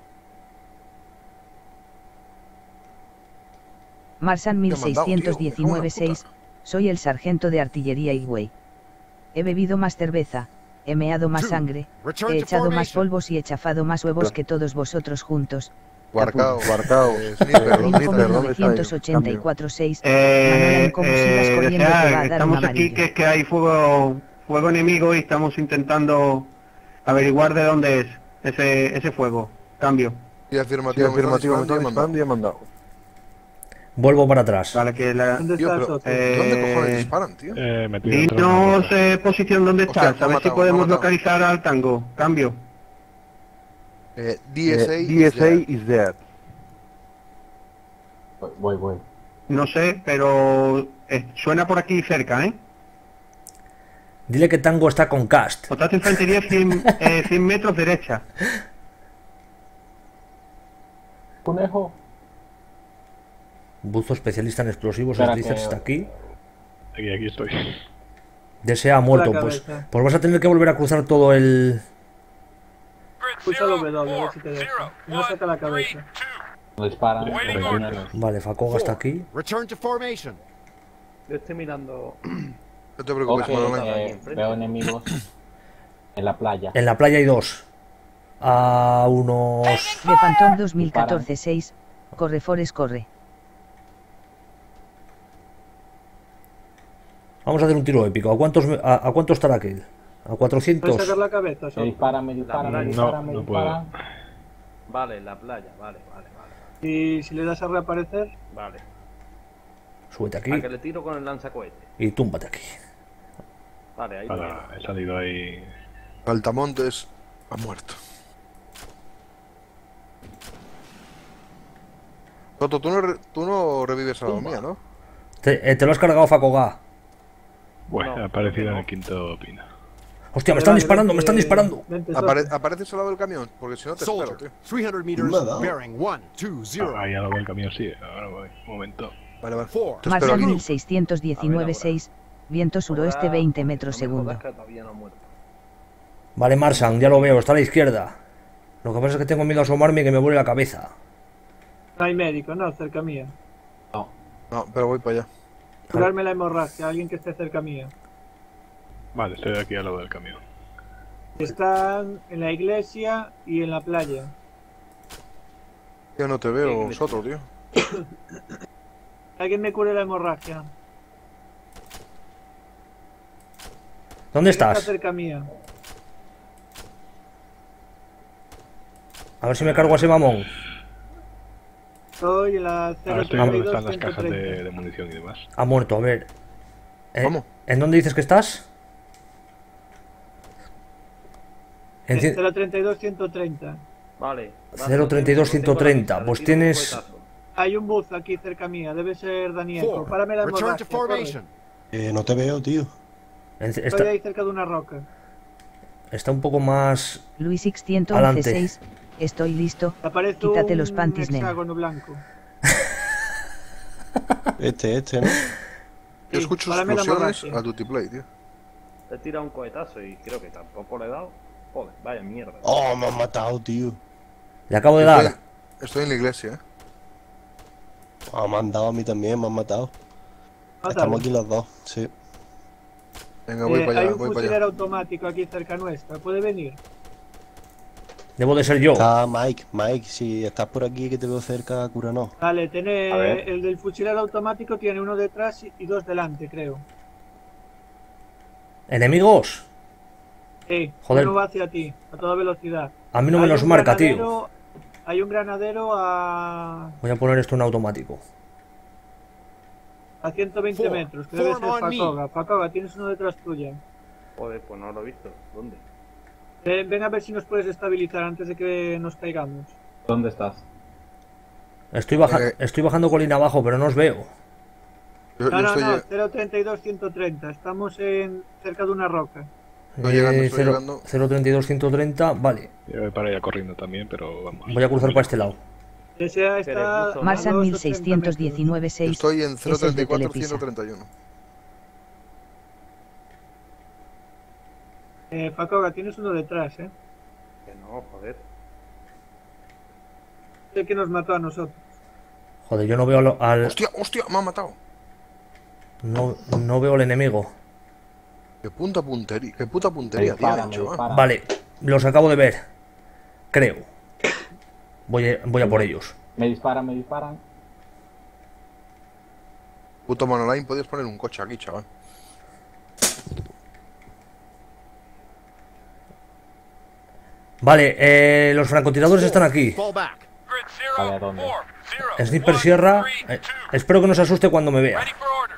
Marsan ¿Qué me han dado, tío? Me cago en la mil seiscientos diecinueve seis. Soy el sargento de artillería Igway. He bebido más cerveza, he meado más sangre, Return he to echado más formation. polvos y he chafado más huevos que todos vosotros juntos. Guarcaos, Guarcaos. eh, Sniper, ¿dónde Sniper, estáis? ¿dónde estáis? mil novecientos ochenta y cuatro seis. Manuela, Eh, en cómo sigas eh, corriendo desea, te va a dar un estamos aquí amarillo. que, que hay fuego fuego enemigo y estamos intentando averiguar de dónde es ese ese fuego. Cambio. Sí, Sí, afirmativo, me afirmativo, me están están disparando disparando y he mandado. Vuelvo para atrás. Vale, que la... ¿Dónde Tío, está pero, el socio? Eh, ¿dónde cojones disparan, tío? Eh, metido dentro de una Dinos cosa. eh, posición donde Hostia, estás, me ha a ver si matado, podemos me ha matado. localizar al tango. Cambio. Eh, D S A, Eh, is D S A there. is dead. Voy, voy, voy. No sé, pero eh, suena por aquí cerca, ¿eh? Dile que Tango está con cast. Contrato infantería cien, eh, cien metros derecha. Conejo. Buzo especialista en explosivos, Espera Slicer que- está aquí. Aquí, aquí estoy. D S A ha muerto, La pues, cabeza. pues vas a tener que volver a cruzar todo el... Pulsa el W, a ver si te deja. No saca la cabeza. Nos disparan. compañeros. Vale, Fakoga está aquí. Return to formation. Yo estoy mirando. No te preocupes, Ok, Manolay. eh, veo enemigos en la playa. En la playa hay dos. A unos... De Pantón dos mil catorce seis. Corre Forest, corre. Vamos a hacer un tiro épico. ¿A cuántos, me- a, a cuánto estará aquel? ¿A ¿Puedes cuatrocientos? sacar la cabeza, Me socio? disparan, me disparan, me No, disparan, me no puedo. disparan. Vale, en la playa, vale, vale, vale. Y si le das a reaparecer, Vale. Súbete aquí A que le tiro con el lanzacohete. y túmbate aquí. Vale, ahí lo Para, llevo. he salido ahí. Altamontes ha muerto. Toto, tú no, re- tú no revives a la mía, ¿no? Te, eh, te lo has cargado, Fakoga. Bueno, ha aparecido en el quinto pino. Hostia, me están disparando, me están disparando. Apare ¿Apareces al lado del camión? Porque si no te espero, tío. trescientos meters, bearing uno, dos, cero. Ah, ahí al lado del camión, sí. Ahora voy. Un momento. Vale, vale. Marsan mil seiscientos diecinueve seis. Viento suroeste veinte metros segundo. Vale, Marsan, ya lo veo, está a la izquierda. Lo que pasa es que tengo miedo a asomarme y que me vuele la cabeza. No hay médico, no, cerca mía. No. No, pero voy para allá. Curarme la hemorragia, alguien que esté cerca mía. Vale, estoy aquí al lado del camión. Están en la iglesia y en la playa. Yo no te veo, vosotros, tío. Alguien me cure la hemorragia. ¿Dónde estás? Está cerca mía. A ver si me cargo a ese mamón. Estoy en la Ahora cero estoy treinta y donde dos están las cajas ciento treinta. de, de munición y demás. Ha muerto, a ver. Eh, ¿Cómo? ¿En dónde dices que estás? En cien- cero treinta y dos ciento treinta. Vale. cero treinta y dos ciento treinta. Pues tienes. Hay un bus aquí cerca mía, debe ser Daniel. Four. Párame la Return to hemorragia. corre. formation. Eh, no te veo, tío. en- Estoy Está, ahí cerca de una roca. está un poco más. Luis X ciento once Adelante. seis. Estoy listo. Aparece Quítate un los panties, nena. hexágono blanco. Este, este, ¿no? Yo escucho párame la explosiones hemorragia. a Duty Play, tío. He tirado un cohetazo y creo que tampoco le he dado. Joder, vaya mierda. Oh, me han matado, tío. Le acabo de Estoy, dar. estoy en la iglesia, eh. Ah, me han dado a mí también, me han matado. Mátalo. Estamos aquí los dos, sí. Venga, voy Eh, para hay allá, un voy para fusilero allá. automático aquí cerca nuestra. ¿Puede venir? Debo de ser yo. Está Mike, Mike, si estás por aquí que te veo cerca, cúranos. Vale, A tiene ver. el del fusilero automático tiene uno detrás y y dos delante, creo. ¿Enemigos? Sí, Joder. uno va hacia ti, a toda velocidad. A mí no me Hay los un marca, tío. granadero- Hay un granadero a, Voy a poner esto en automático. a ciento veinte Four. metros, que debe Form ser on me. Fakoga. Fakoga, tienes uno detrás tuya. Joder, pues no lo he visto. ¿Dónde? Eh, ven a ver si nos puedes estabilizar antes de que nos caigamos. ¿Dónde estás? Estoy, baja Eh. estoy bajando colina abajo, pero no os veo. Yo, No, yo no, estoy, no, lle- cero treinta y dos ciento treinta. Estamos en cerca de una roca. Estoy llegando, estoy cero- llegando. cero treinta y dos ciento treinta, vale. Yo voy para allá corriendo también, pero vamos. Voy a cruzar para este lado. Ese está Pero, a Marsan dos mil ochenta seiscientos metros. diecinueve seis. Estoy en cero es el treinta y de cuatro Telepisa. ciento treinta y uno. Eh, Fakoga, tienes uno detrás, eh. Que no, joder. El que nos mató a nosotros. Joder, yo no veo al, al- ¡Hostia, hostia! Me ha matado. no, no veo al enemigo. Qué puta puntería, qué puta Me puntería disparan, tiene, me chaval. disparan. Vale, los acabo de ver. Creo. Voy a, voy a por ellos. Me disparan, me disparan. Puto Manoline, podías poner un coche aquí, chaval. Vale, eh, los francotiradores están aquí. Fall back. Vale, ¿a dónde? Sniper Sierra. eh, espero que no se asuste cuando me vea.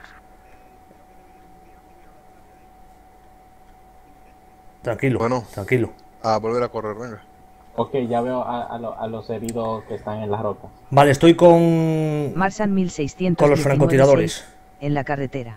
Tranquilo, Bueno. tranquilo. A volver a correr, venga. Ok, ya veo a, a lo- a los heridos que están en las rocas. Vale, estoy con... Marsan mil seiscientos con los francotiradores. seis, en la carretera.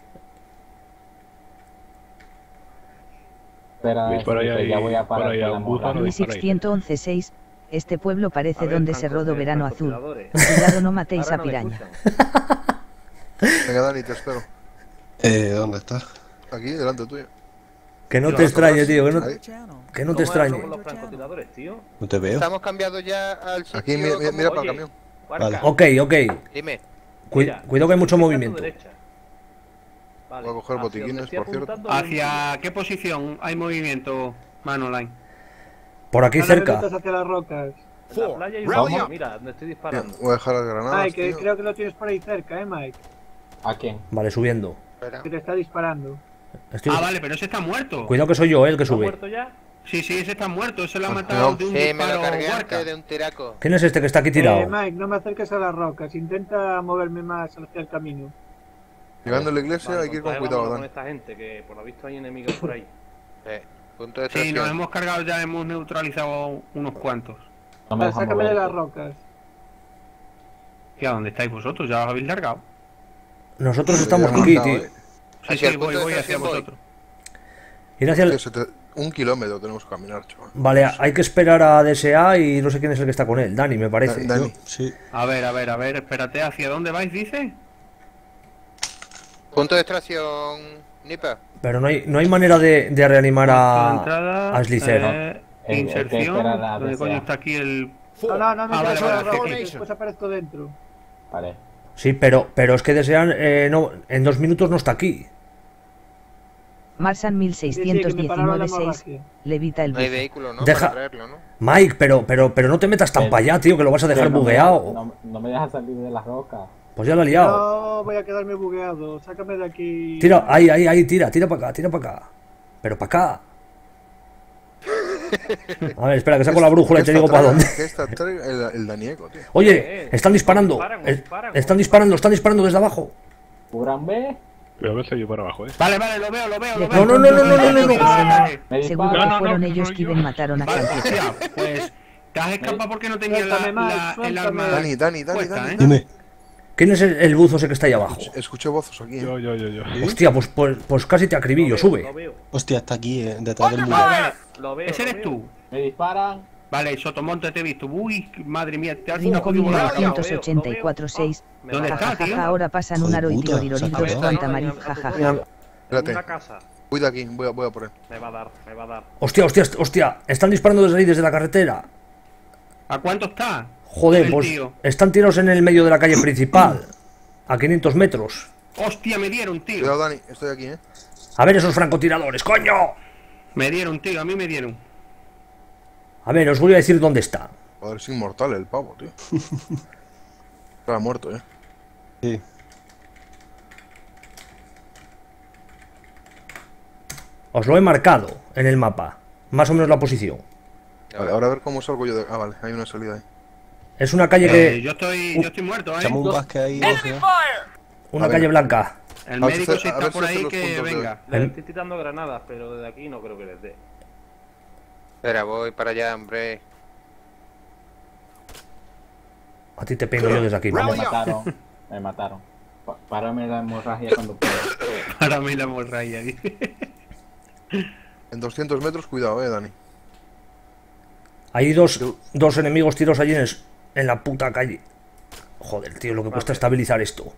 Espera, Luis, por ahí que hay- ya voy a por parar ahí con hay la un búfalo. morra. Luis X ciento once seis. Este pueblo parece A ver, donde franco- se rodó eh, verano azul. francotiradores. Cuidado, no matéis Ahora a no me piraña. escuchan. Venga, Dani, te espero. Eh, ¿dónde estás? Aquí, delante tuyo. Que no Sí, te vas extrañe, atrás. tío, que no, Ahí. que no te ¿Cómo extrañe. somos los francotiradores, tío? No te veo. Estamos cambiando ya al sitio. Aquí, mi- mi- como- mira para el Oye, camión. Guarca, Vale. Ok, ok. Dime. Cu- mira, cuidado que hay mucho estoy movimiento. apuntando derecha. Vale, Voy a coger hacia botiquines, donde estoy por cierto. apuntando hay un- ¿Hacia qué posición hay movimiento, Manoline? Por aquí Ahora me cerca. metas hacia las rocas. En la playa hay un Rally sitio, up. mira, donde estoy Bien, disparando. voy a dejar las granadas, Mike, que tío. creo que lo tienes por ahí cerca, eh, Mike. ¿A quién? Vale, subiendo. Espera. Que te está disparando. Estoy... Ah, vale, pero ese está muerto. Cuidado que soy yo, eh, el que ¿Está sube. muerto ya? Sí, sí, ese está muerto. Ese lo ha Ah, matado no. de un Sí, me disparo lo cargué Guarca. antes de un tiraco. ¿Quién es este que está aquí Eh, tirado? Mike, no me acerques a las rocas. Intenta moverme más hacia el camino. Llegando a la iglesia Vale, hay que ir con entonces cuidado, vámonos Dani. con esta gente, que por lo visto hay enemigos por ahí. Eh, punto de Sí, nos extracción. hemos cargado ya, hemos neutralizado unos cuantos. No me Vale, dejan sácame de mover. las rocas. ¿Y a dónde estáis vosotros? ¿Ya os habéis largado? Nosotros Pues estamos ya aquí, hemos tío. dado, ¿eh? Sí, Hacia sí, el voy, punto de voy hacia extracción voy. vosotros. Ir hacia el... Que se te- Un kilómetro tenemos que caminar, chaval. Vale, hay que esperar a D S A y no sé quién es el que está con él. Dani, me parece. Da- Dani. Yo, sí. A ver, a ver, a ver, espérate, ¿hacia dónde vais, dice? Punto de extracción, Nipa. Pero no hay, no hay manera de, de reanimar a, Entrada, a Slicer. eh, Eh, inserción. hay que esperar a ¿Dónde D S A. coño está aquí el...? No, no, no me Ah, vale, interesa, vale, Raúl, aquí. después aparezco dentro. Vale. Sí, pero, pero es que D S A eh, no, en dos minutos no está aquí. Marsan mil seiscientos diecinueve seis, levita el No hay buzo. vehículo, ¿no? Deja- Para traerlo, ¿no? Mike, pero, pero, pero no te metas tan Pero- para allá, tío, que lo vas a dejar Que no me bugueado. deja- No, no me deja salir de las rocas. Pues ya lo ha liado. No, voy a quedarme bugueado. Sácame de aquí. Tira, ahí, ahí, ahí, tira, tira para acá, tira para acá. Pero para acá. A ver, espera, que saco la brújula y te digo para dónde. ¿Qué está atrás? El, el Danieco, tío. Oye, están disparando. disparan, Eh, disparan. Están disparando, están disparando desde abajo. Cúbranme. Pero a veces yo para abajo, ¿eh? Vale, vale, lo veo, lo veo, lo No, veo. no, no, no, no, no, no, no. Me Seguro disparan. que no, fueron no, ellos soy quienes yo. mataron a Vale, Campos. hostia, pues te has escapado porque no tenía la, Suéltame, Mike, la- el suéltame. arma Dani, Dani, Dani, puesta, Dani. ¿eh? Dime. ¿Quién es el, el buzo ese que está ahí abajo? Escuché voces aquí, Yo, ¿eh? yo, yo, yo. Hostia, pues, pues, pues casi te acribillo, Lo sube. veo, Hostia, está aquí, eh, detrás del muro. Vale, vale. lo veo. Ese lo eres veo. tú. Me disparan. Vale, Sotomonte, te he visto. Uy, madre mía, te has Rincon una jodido mil volada. novecientos ochenta y cuatro seis. Me ¿Dónde va a está, dar. tío? Jajaja, ahora pasan un Joder, aro y puta, tiroriroridos se acabó. cuanta No, mariz, no, no, jajaja. En Espérate. una casa. Cuida aquí, voy a, voy a por él. Me va a dar, me va a dar. Hostia, hostia, hostia. Están disparando desde ahí, desde la carretera. ¿A cuánto está? Joder, El pues tío. están tirados en el medio de la calle principal. A quinientos metros. Hostia, me dieron, tío. Cuidado, Dani, estoy aquí, ¿eh? A ver esos francotiradores, coño. Me dieron, tío, a mí me dieron. A ver, os voy a decir dónde está. Joder, es inmortal el pavo, tío. Está muerto, ¿eh? Sí. Os lo he marcado en el mapa. Más o menos la posición. Vale, ahora a ver cómo salgo yo de... Ah, vale, hay una salida ahí. Es una calle Eh, que... yo estoy, yo estoy muerto, ¿eh? Echamos un basque ahí, o sea. Una A ver. calle blanca. El A ver médico si- si a está ver si por hace ahí los que puntos de- venga. Le Em- estoy tirando granadas, pero desde aquí no creo que les dé. Espera, voy para allá, hombre. A ti te pego yo desde aquí, Me vamos. mataron. Me mataron. Pa- Párame la hemorragia cuando pueda. Para mí la hemorragia, dice. En doscientos metros, cuidado, eh, Dani. Hay dos, dos enemigos tiros allí en, el- en la puta calle. Joder, tío, lo que cuesta estabilizar esto.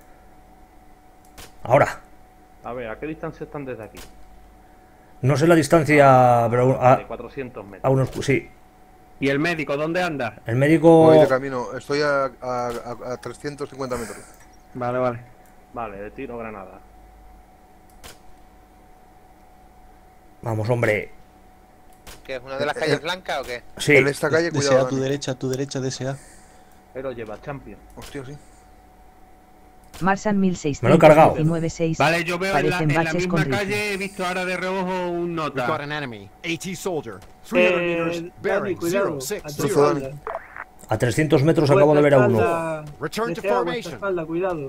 Ahora. A ver, ¿a qué distancia están desde aquí? No sé la distancia, pero De a, cuatrocientos metros. a unos... Sí. ¿Y el médico dónde anda? El médico... Voy de camino, estoy a, a, a, a trescientos cincuenta metros. Vale, vale. Vale, le tiro granada. Vamos, hombre. ¿Qué es una de las calles blancas o qué? Sí. En esta calle, Desea cuidado, a tu Dani. derecha, a tu derecha, desea. Pero lleva champion. Hostia, sí. Marsan Me lo he cargado. mil seiscientos diecinueve seis. Vale, yo veo en la, Parecen en la baches con misma rifle. calle, he visto ahora de reojo un We've got nota. an enemy. AT soldier. three hundred Eh, meters. Dani, Bearing cuidado. zero A six. tu Cruzo, espalda. A trescientos metros acabo de ver a uno. Vuestra Return to espalda, desea, vuestra formation. espalda, cuidado.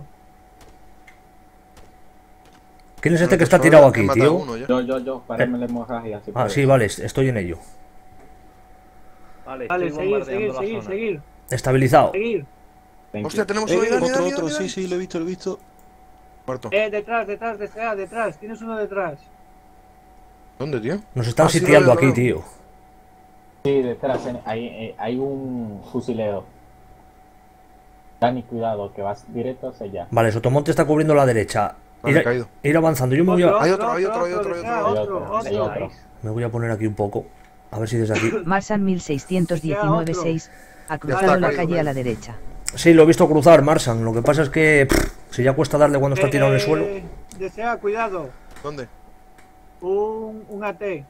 ¿Quién es este que está tirado aquí, He matado a tío? uno ya. Yo, yo, yo. Párame la hemorragia. Si Ah, puedes. sí, vale, estoy en ello. Vale, Vale, estoy seguir, bombardeando seguir, la seguir, zona. seguir. Estabilizado. Seguir. Thank Hostia, you. tenemos Eh, uno ahí, Dani, otro, Dani, otro, Dani, sí, Dani. sí, lo he visto, lo he visto. Muerto. Eh, detrás, detrás, detrás, detrás. Tienes uno detrás. ¿Dónde, tío? Nos están Ah, sí, lo sitiando veo, lo aquí, veo. tío. Sí, detrás en- hay, eh, hay un fusileo. Dani, cuidado, que vas directo hacia allá. Vale, Sotomonte está cubriendo la derecha. Vale, Ir, caído. ir avanzando. Yo me voy a, Hay otro, hay otro, hay otro, hay desea, otro. otro, Hay otro, hay otro. otro. me voy a poner aquí un poco. A ver si desde aquí. Marsan mil seiscientos diecinueve seis. Ha cruzado está, la caído, calle a caído. la derecha. Sí, lo he visto cruzar, Marsan. Lo que pasa es que pff, si ya cuesta darle cuando está tirado en el Eh, suelo. Desea, cuidado. ¿Dónde? Un, un A T.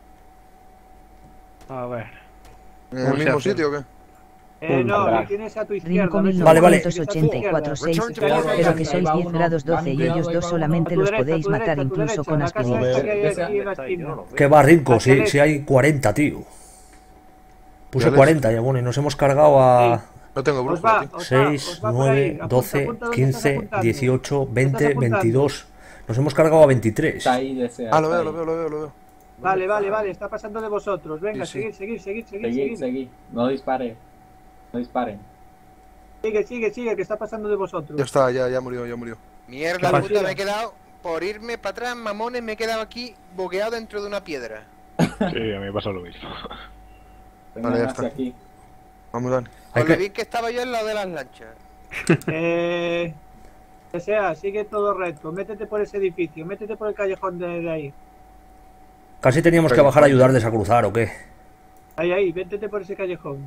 A ver. ¿En el ¿Cómo se mismo hace? sitio o qué? Eh, no, Atrás. lo tienes a tu izquierda. Rincon ¿ves? Vale, vale. mil novecientos ochenta y cuatro seis. Return to Pero formation. que sois diez grados doce y ellos dos solamente A tu los derecha, podéis a tu matar derecha, a tu incluso derecha, con la casa aspirina. esta que hay Ese aquí en la está ahí, yo no esquina. lo veo. Que va, Rinco, Hacia si, derecha. si hay cuarenta, tío. Puse Ya ves. cuarenta ya, bueno, y nos hemos cargado a No tengo Os brújula, va, tío. os va, seis, os va por ahí. nueve, Apunta, doce, apunta dónde estás quince, apuntando. dieciocho, ¿Dónde veinte, estás apuntando? veintidós. Nos hemos cargado a veintitrés. Está ahí, desea. Ah, lo está veo, ahí. lo veo, lo veo, lo veo. Vale, vale, vale, está pasando de vosotros. Venga, Sí, sí. seguir, seguir, seguir, seguir, Seguí, seguir. seguí. No dispare. No disparen. Sigue, sigue, sigue, que está pasando de vosotros. Ya está, ya, ya murió, ya murió. ¿Qué Mierda pasa? puta, me he quedado, por irme para atrás, mamones, me he quedado aquí boqueado dentro de una piedra. Sí, a mí me pasa lo mismo. Vengan ya hacia está. aquí. Vamos, Dani. Con lo bien que estaba yo en lado de las lanchas. Eh, que sea, sigue todo recto. Métete por ese edificio, métete por el callejón de, de ahí. Casi teníamos que bajar a ayudarles a cruzar, ¿o qué? Ahí, ahí, métete por ese callejón.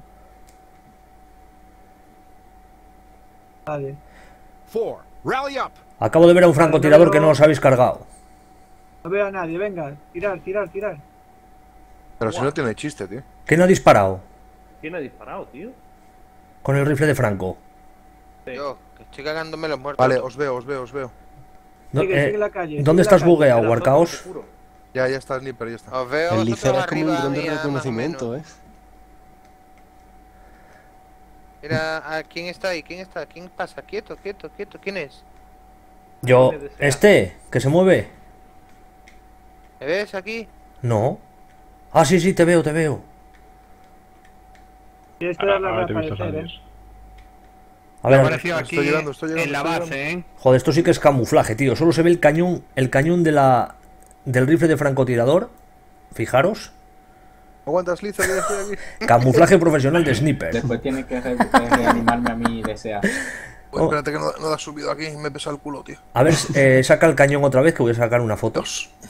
Vale. Four. Rally up. Acabo de ver a un francotirador que no os habéis cargado. No veo a nadie, venga, tirar, tirar, tirar. Pero si no tiene chiste, tío. ¿Quién ha disparado? ¿Quién ha disparado, tío? Con el rifle de Franco. Yo, que estoy cagándome los muertos. Vale, os veo, os veo, os veo. No, Sigue, eh, sigue la calle. ¿Dónde sigue la estás calle. bugueado, Espera, Warcaos? te juro. Ya, ya está el Nipper, ya está. Os veo El vosotros Licer es como un arriba dron de mía, más o reconocimiento, ¿eh? menos. Mira, ¿a quién está ahí? ¿Quién está? ¿Quién pasa? Quieto, quieto, quieto. ¿Quién es? Yo, este, que se mueve. ¿Me ves aquí? No. Ah, sí, sí, te veo, te veo. Tienes que Ahora, darle a ahora te he visto reaparecer, salir. eh. A Me ha ver, aparecido aquí estoy llegando, estoy llegando, en la estoy base, ¿eh? joder, esto sí que es camuflaje, tío. Solo se ve el cañón, el cañón de la del rifle de francotirador. Fijaros. ¿Aguantas, Liza, que ya estoy aquí? Camuflaje profesional de sniper. Después tiene que re- re- reanimarme a mí, desea. Uy, espérate que no, no has subido aquí, me pesa el culo, tío. A ver, eh, saca el cañón otra vez que voy a sacar una foto.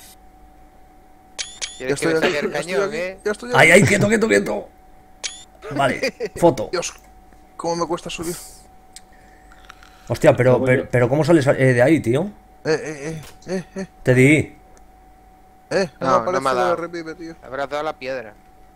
Ya ¿Quieres que estoy me aquí, saque el ya estoy cañón, aquí, eh? ya estoy aquí. Ay, ay, quieto, quieto, quieto. Vale, foto. Dios, cómo me cuesta subir. Hostia, pero, pero, pero ¿cómo sales eh, de ahí, tío? Eh, eh, eh, eh, eh. Te di. Eh, no, No, me no me ha aparece lo de dado. revive, tío. Habrás dado la piedra.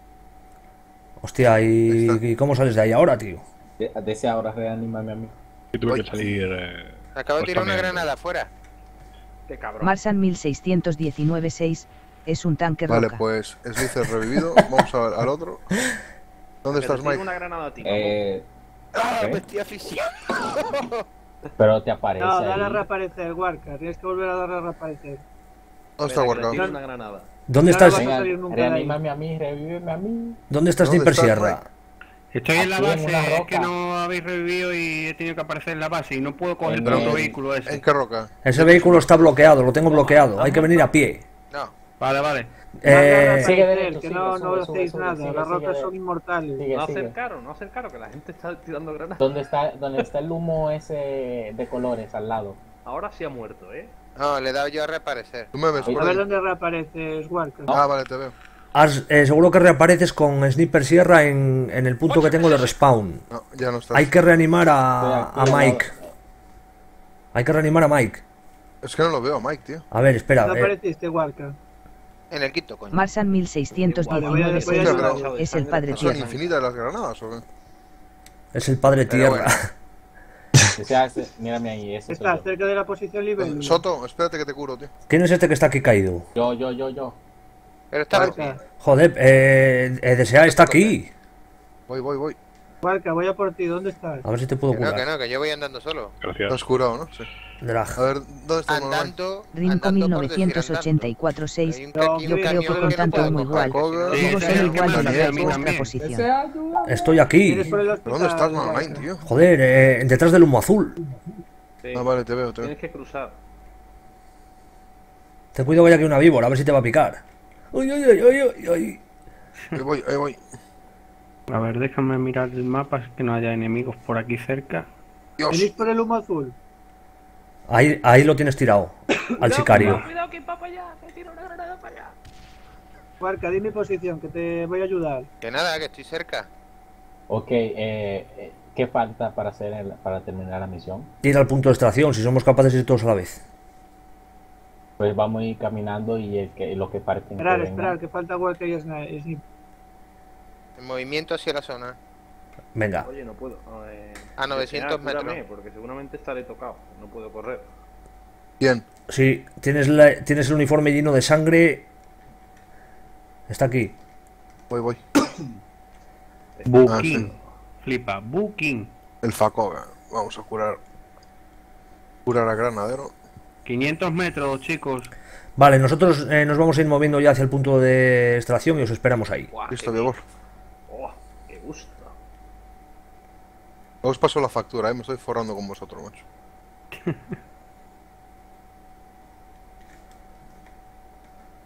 Hostia, ¿y, ¿y cómo sales de ahí ahora, tío? De- Desea ahora reanimarme a mí. Y tuve que salir. Eh, Acabo de tirar una spameando. granada afuera. Qué cabrón. Marsan mil seiscientos diecinueve seis es un tanque Vale, roca. pues Slicer revivido. Vamos al, al otro. ¿Dónde Que te estás, tiro Mike? una granada a ti. Eh, ¡Ah, ¿qué? me estoy asfixiando! Pero te aparece No, dale a ahí. reaparecer, Warca. Tienes que volver a darle a reaparecer. ¿Dónde está Espera, que le Warcao? tiro una granada. ¿Dónde No, no estás? vas a Venga, salir nunca de ahí. reanímame a mí, revíveme a mí. ¿Dónde estás, ¿Dónde Sniper estás, Sierra? Mike? Estoy en la Aquí en base, una es roca. que no habéis revivido y he tenido que aparecer en la base y no puedo coger En el otro el- vehículo ese. ¿En qué roca? Ese vehículo está bloqueado, lo tengo bloqueado. Hay que venir a pie. No. Vale, vale. Eh, Sigue derecho, que sigue, no, sube, no sube, hacéis sube, nada. sigue, Las sigue, rocas sigue. son inmortales. Sigue, No sigue. acercaron, no acercaron, que la gente está tirando granadas. ¿Dónde está, dónde está el humo ese de colores al lado? Ahora sí ha muerto, ¿eh? No, le he dado yo a reaparecer. ¿Tú me ves Ahí por A ver ahí? dónde reapareces, Warca. Ah, vale, te veo. has- eh, seguro que reapareces con Sniper Sierra en, en el punto que tengo de respawn. No, ya no estás. Hay que reanimar a, Estoy a aquí, al Mike. lado. Hay que reanimar a Mike. Es que no lo veo a Mike, tío. A ver, espera. ¿Dónde eh, apareciste, Warca? En el quito, coño. Marsan mil seiscientos Vale, voy a- diecinueve voy a seis ayudar. es el padre ¿No son tierra. infinitas las granadas o qué? es el padre Pero tierra. bueno. Desea, ese- mírame ahí, ese soy Está yo. cerca de la posición libre. Soto, espérate que te curo, tío. ¿Quién es este que está aquí caído? Yo, yo, yo, yo. Pero está Warca, Joder, eh, eh, Desea está aquí. Voy, voy, voy. Warca, voy a por ti. ¿Dónde estás? A ver si te puedo Que no, que curar. no, que yo voy andando solo. Te Gracias. has curado, ¿no? Sí. Drag. A ver, ¿dónde está el Mike? Andando. Rinco andando mil por novecientos decir ochenta y andando. cuatro seis Hay un No, ca- yo un creo que camión con que tanto no humo puedo igual. coger. Sí, Vivo sí, solo sí, igual sí, de sí, la a mí vuestra también. posición. Desea ayuda. Estoy Eres aquí. por el hospital, ¿Pero dónde estás, Warca. Mike, tío? Joder, eh, detrás del humo azul. Sí. Ah, vale, te veo, te veo. Tienes que cruzar. Ten cuidado que hay aquí una víbora, a ver si te va a picar. Uy, uy, uy, uy, uy, uy. Ahí voy, ahí voy. A ver, déjame mirar el mapa, que no haya enemigos por aquí cerca. Dios. ¿Venís por el humo azul? Ahí, ahí lo tienes tirado. Al sicario. Cuidado, que va para allá, que tiro una granada para allá. Warca, di mi posición, que te voy a ayudar. Que nada, que estoy cerca. Ok, eh, eh, ¿qué falta para hacer el- para terminar la misión? Ir al punto de extracción, si somos capaces de ir todos a la vez. Pues vamos a ir caminando y el que, lo que parten que Esperar, venga. esperar, que falta Warca y Sna- Snip. En movimiento hacia la zona. Venga. Oye, no puedo. Eh, A novecientos Desea, cúrame, metros. Porque seguramente estaré tocado. No puedo correr. Bien. Sí, tienes, la- tienes el uniforme lleno de sangre. Está aquí. Voy, voy. Booking. Ah, sí. Flipa, Booking. El Facoga. Vamos a curar. Curar a Granadero. quinientos metros, chicos. Vale, nosotros eh, nos vamos a ir moviendo ya hacia el punto de extracción y os esperamos ahí. Guau, Listo, qué Diego. bien. Oh, qué gusto. Os paso la factura, eh. Me estoy forrando con vosotros, macho.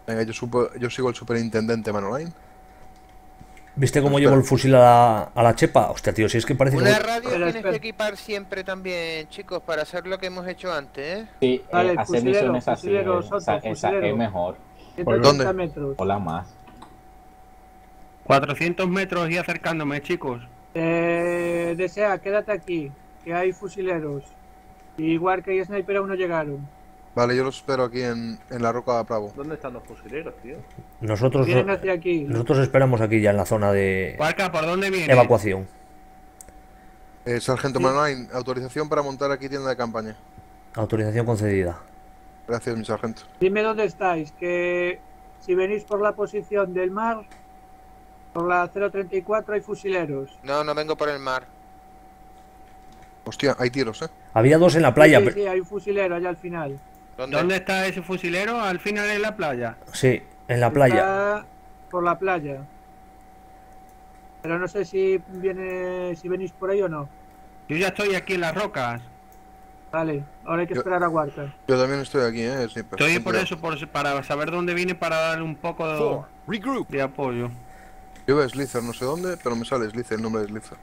Venga, yo, supo, yo sigo el superintendente Manolain. ¿Viste cómo llevo el fusil a la, a la chepa? Hostia, tío, si es que parece... Una que... radio tienes que equipar siempre también, chicos, para hacer lo que hemos hecho antes, ¿eh? Sí, Vale, eh, hacer fusilero, misiones así fusilero, es, Soto, esa- esa fusilero. es mejor. ciento ochenta metros. Hola más. cuatrocientos metros y acercándome, chicos. Eh, Desea, quédate aquí, que hay fusileros. Y Warka y Sniper aún no llegaron. Vale, yo los espero aquí en, en la roca Bravo. ¿Dónde están los fusileros, tío? Nosotros, Vienen hacia aquí. nosotros esperamos aquí ya en la zona de Warka, ¿por dónde viene? evacuación. Eh, Sargento Sí. Manolain, autorización para montar aquí tienda de campaña. Autorización concedida. Gracias, mi sargento. Dime dónde estáis, que si venís por la posición del mar, por la cero treinta y cuatro hay fusileros. No, no vengo por el mar. Hostia, hay tiros, ¿eh? Había dos en la playa. Sí, pero- sí, hay un fusilero allá al final. ¿Dónde? ¿Dónde está ese fusilero? Al final en la playa. Sí, en la playa. Está por la playa. Pero no sé si viene, si venís por ahí o no. Yo ya estoy aquí en las rocas. Vale, ahora hay que Yo- esperar a Warka. Yo también estoy aquí, ¿eh? Sniper. Estoy Ten por cuidado. eso, por, para saber dónde viene, para darle un poco de, Four. Regroup. de apoyo. Yo veo Slither, no sé dónde, pero me sale Slither, el nombre de Slither.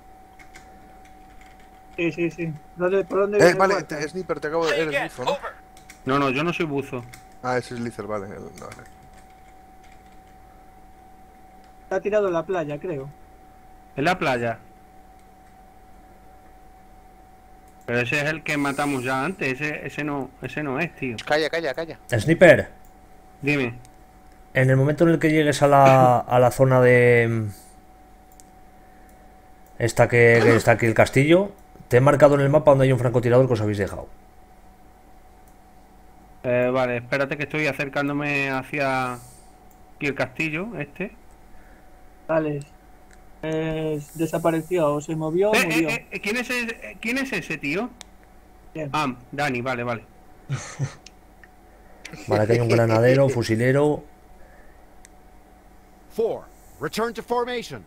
Sí, sí, sí. ¿Dónde, ¿Por dónde Eh, viene vale, Warka? te- Sniper, te acabo de... Eres buzo, ¿no? No, no, yo no soy buzo. Ah, ese es Slither, vale. el- no, vale. Está tirado en la playa, creo. En la playa. Pero ese es el que matamos ya antes. Ese, ese no, ese no es, tío. Calla, calla, calla. Sniper, Dime. en el momento en el que llegues a la, a la zona de... Esta que, que está aquí el castillo, te he marcado en el mapa donde hay un francotirador que os habéis dejado. Eh, vale, espérate que estoy acercándome hacia aquí el castillo, este. Vale. Eh, desapareció, o se movió o Eh, murió. eh, eh, ¿quién, es ese, ¿Quién es ese, tío? ¿Quién? Ah, Dani, vale, vale. Vale, que hay un granadero, fusilero... Four. Return to formation.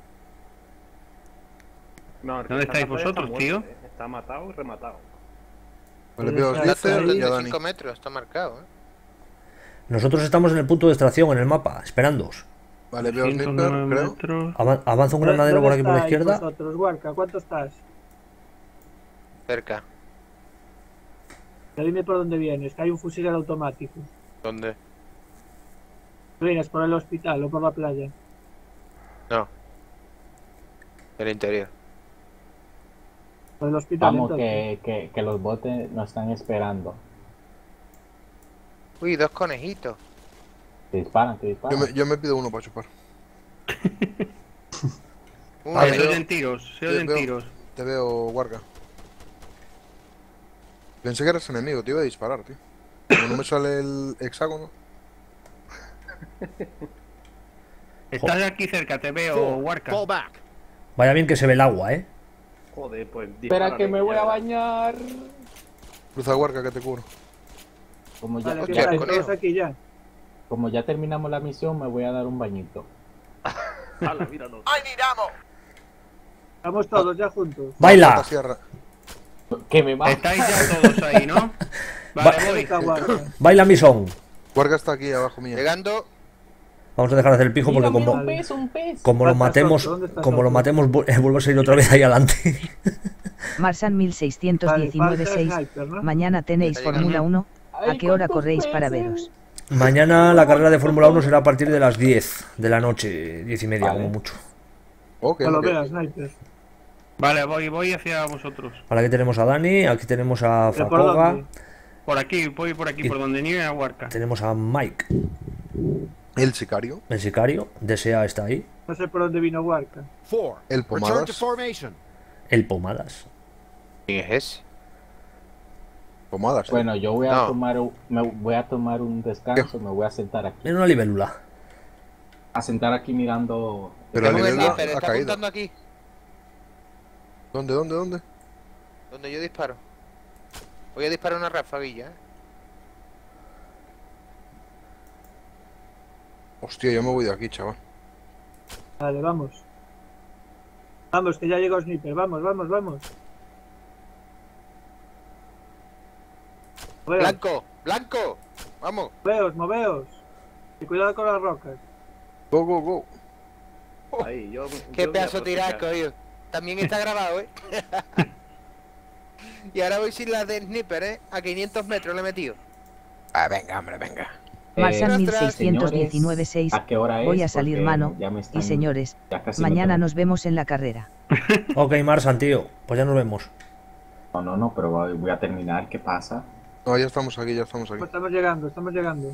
No, el que ¿Dónde está en estáis la playa está vosotros, muerto, tío? eh. Está matado y rematado. Vale, veo Está Slither ahí. y a Dani. cinco metros, está marcado, ¿eh? Nosotros estamos en el punto de extracción, en el mapa, esperándoos. Vale, veo ciento Sniper, nueve creo. metros. Ava- Avanza un granadero por aquí por la ¿Dónde estáis izquierda. vosotros, Warka? ¿Cuánto estás? Cerca. Ya dime por dónde vienes, que hay un fusilero automático. ¿Dónde? ¿Vienes por el hospital o por la playa? No. El interior. Por el hospital, Vamos, entonces. que, que, que los botes nos están esperando. Uy, dos conejitos. Te disparan, te Yo disparan. me, yo me pido uno para chupar. Uy, Vale, se veo- oyen tiros, se veo- oyen veo- tiros. Te veo, Warga. Pensé que eras enemigo, te iba a disparar, tío. Como no me sale el hexágono. Estás aquí cerca, te veo, Four. Warka. Fall back. Vaya bien que se ve el agua, ¿eh? Joder, pues Espera dispárale, que me voy ya a verás. bañar. Cruza, Warga, que te cubro. Como ya, Vale, ¿qué Hostia, estáis conejo. todos aquí ya? como ya terminamos la misión, me voy a dar un bañito. Hala, míranos. Estamos todos ya juntos. ¡Baila! Santa Sierra. Que me va. Estáis ya todos ahí, ¿no? Vale, ¿Dónde voy. está Warka? ¡Baila mi son! Warga está aquí abajo mía. Llegando. Vamos a dejar de hacer el pijo porque Mira, mira, como, un pez, un pez. como lo ¿Dónde está matemos, Soto? ¿Dónde está como lo Soto? matemos, vu- eh, vuelvo a salir otra vez ahí adelante. Marsan mil seiscientos diecinueve Vale, seis. falta Sniper, ¿no? Mañana tenéis Está Fórmula llegando. uno. ¿A Ay, qué hora ¿cuántos corréis para peces? veros? Mañana la carrera de Fórmula uno será a partir de las diez de la noche, diez y media Vale. como mucho. Ok, Que lo ok. veas, Sniper. Vale, voy, voy hacia vosotros. Ahora aquí tenemos a Dani, aquí tenemos a ¿Pero por Fakoga, dónde? Por aquí, voy por aquí, Y- por donde niegue a Warka. tenemos a Mike, El sicario. el sicario, Desea está ahí, No sé por dónde vino Warka. Four. El Return to Pomadas. formation. el Pomadas. ¿Quién es ese? Pomadas. ¿eh? Bueno, yo voy a No. tomar un, me voy a tomar un descanso, me voy a sentar aquí. En una libélula. A sentar aquí mirando. Pero la Está muy libélula bien, pero ha está caído. apuntando aquí. ¿Dónde, dónde, dónde? Donde yo disparo. Voy a disparar una rafaguilla, ¿eh? Hostia, yo me voy de aquí, chaval. Vale, vamos. Vamos, que ya llegó Sniper. Vamos, vamos, vamos. Moveos, Blanco, blanco. Vamos. moveos, moveos. Y cuidado con las rocas. Go, go, go. Ahí, yo, Qué yo voy a pedazo tiraco, proteger. yo. También está grabado, ¿eh? Y ahora voy sin la de sniper, ¿eh? A quinientos metros le he metido. Ah, venga, hombre, venga. Marsan Eh, mil seiscientos diecinueve seis. ¿A qué hora es? Voy a salir, Porque mano. ya me están- Y señores, ya casi me mañana tengo- nos vemos en la carrera. Ok, Marsan, tío. Pues ya nos vemos. No, no, no, pero voy voy a terminar. ¿Qué pasa? No, ya estamos aquí, ya estamos aquí. Pues estamos llegando, estamos llegando.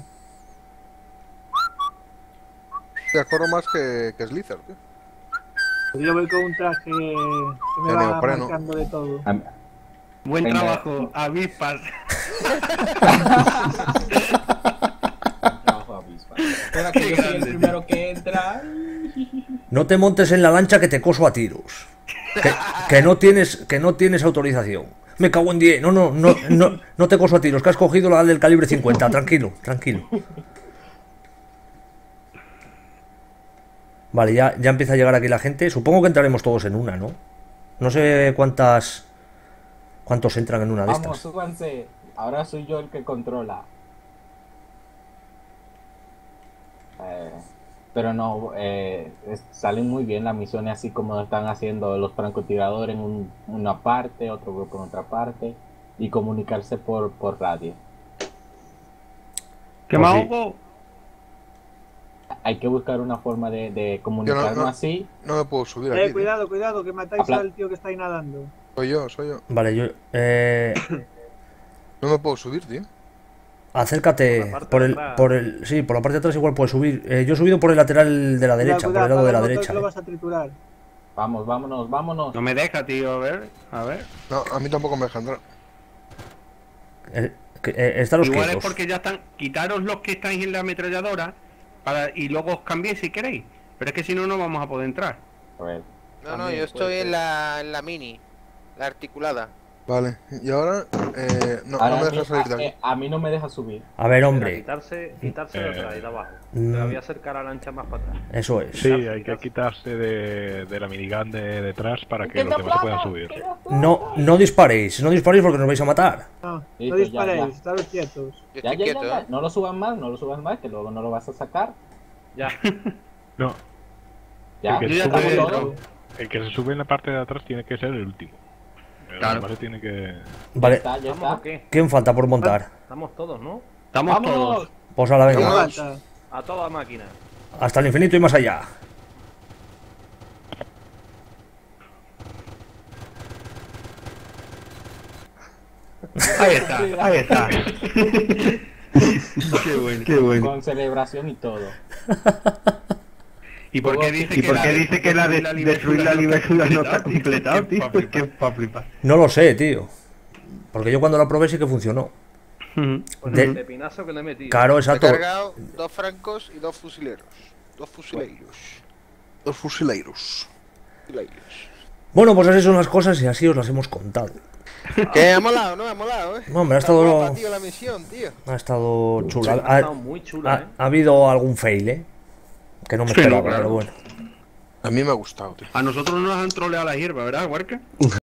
Te corro más que, que Slither, tío. Pues yo voy con un traje que me De va neopreno. marcando de todo. Buen Venga. trabajo, avispas. Trabajo avispa. Espera, que Qué yo soy el grande, primero que entra. No te montes en la lancha que te coso a tiros. Que, que no tienes que no tienes autorización. Me cago en diez. No, no, no, no, no te coso a tiros, que has cogido la del calibre cincuenta. Tranquilo, tranquilo. Vale, ya, ya empieza a llegar aquí la gente. Supongo que entraremos todos en una, ¿no? No sé cuántas... ¿Cuántos entran en una de Vamos, estas? súbanse. Ahora soy yo el que controla. Eh, pero no, eh, es- salen muy bien las misiones así como están haciendo los francotiradores en un- una parte, otro grupo en otra parte, y comunicarse por, por radio. ¿Qué Pues me sí. ahogo? Hay que buscar una forma de, de comunicarnos no. así. No me puedo subir Eh, aquí. tío. cuidado, cuidado, que matáis Apla- al tío que está ahí nadando. Soy yo, soy yo. Vale, yo... Eh, No me puedo subir, tío. acércate Por la parte por de el, atrás. por el... Sí, por la parte de atrás igual puedes subir. Eh, yo he subido por el lateral de la derecha, Cuidado, por el lado cuidado, de la apaga el motor derecha. que lo eh. vas a triturar. Vamos, vámonos, vámonos. No me deja, tío, a ver, a ver. No, a mí tampoco me deja entrar. Eh, que, eh, estaros Igual quietos. es porque ya están. Quitaros los que estáis en la ametralladora para, y luego os cambiéis si queréis. Pero es que si no, no vamos a poder entrar. A ver. No, no, También yo puede estoy ser. en la, en la mini. La articulada. Vale, y ahora... Eh, no, Ahora no me a mí- deja salir de a, aquí. eh, a mí no me deja subir. A ver, Espera, hombre. quitarse, quitarse de Eh, atrás y de abajo. mm. Me voy a acercar a la lancha más para atrás. Eso es. Sí, hay que quitarse de, de la minigun de detrás para que los demás puedan subir. No, no disparéis, no disparéis porque nos vais a matar. No, Listo, no ya, disparéis, ya. estaros quietos. Yo Ya, estoy ya, ya, quieto, ya. ¿eh? No lo suban más, no lo suban más, que luego no lo vas a sacar. Ya. No, Ya, el que, Yo ya se sube, estoy estamos dentro. todos. el que se sube en la parte de atrás tiene que ser el último. El Claro. demás se tiene que... Vale, Ya está, ya ¿Estamos o está. qué? ¿quién falta por montar? Estamos todos, ¿no? Estamos ¡Vámonos! todos. Pues a la ¿Quién venga. Vamos. falta? A toda máquina. Hasta el infinito y más allá. Ahí está. Ahí está. Qué bueno. Qué bueno. Con celebración y todo. ¿Y por qué dice ¿Y que por la- qué dice que la de destruir la libertad no está completado, tío? Es que pa' flipar. No lo sé, tío. Porque yo cuando lo probé sí que funcionó. Ujú. Pues De- el pepinazo que le he metido. Claro, He exacto. cargado dos francos y dos fusileros. Dos fusileiros. Dos fusileiros. Fusileiros. Bueno, pues así son las cosas y así os las hemos contado. Que ha molado, ¿no? Ha molado, ¿eh? No, hombre, ha Está estado- guapa, tío, la misión, tío. Ha estado chula. Ha Ha, estado muy chula, ha- ¿eh? ha habido algún fail, ¿eh? Que no me Sí, no, esperaba, claro. pero bueno. A mí me ha gustado, tío. A nosotros nos han troleado la hierba, ¿verdad, Huerca?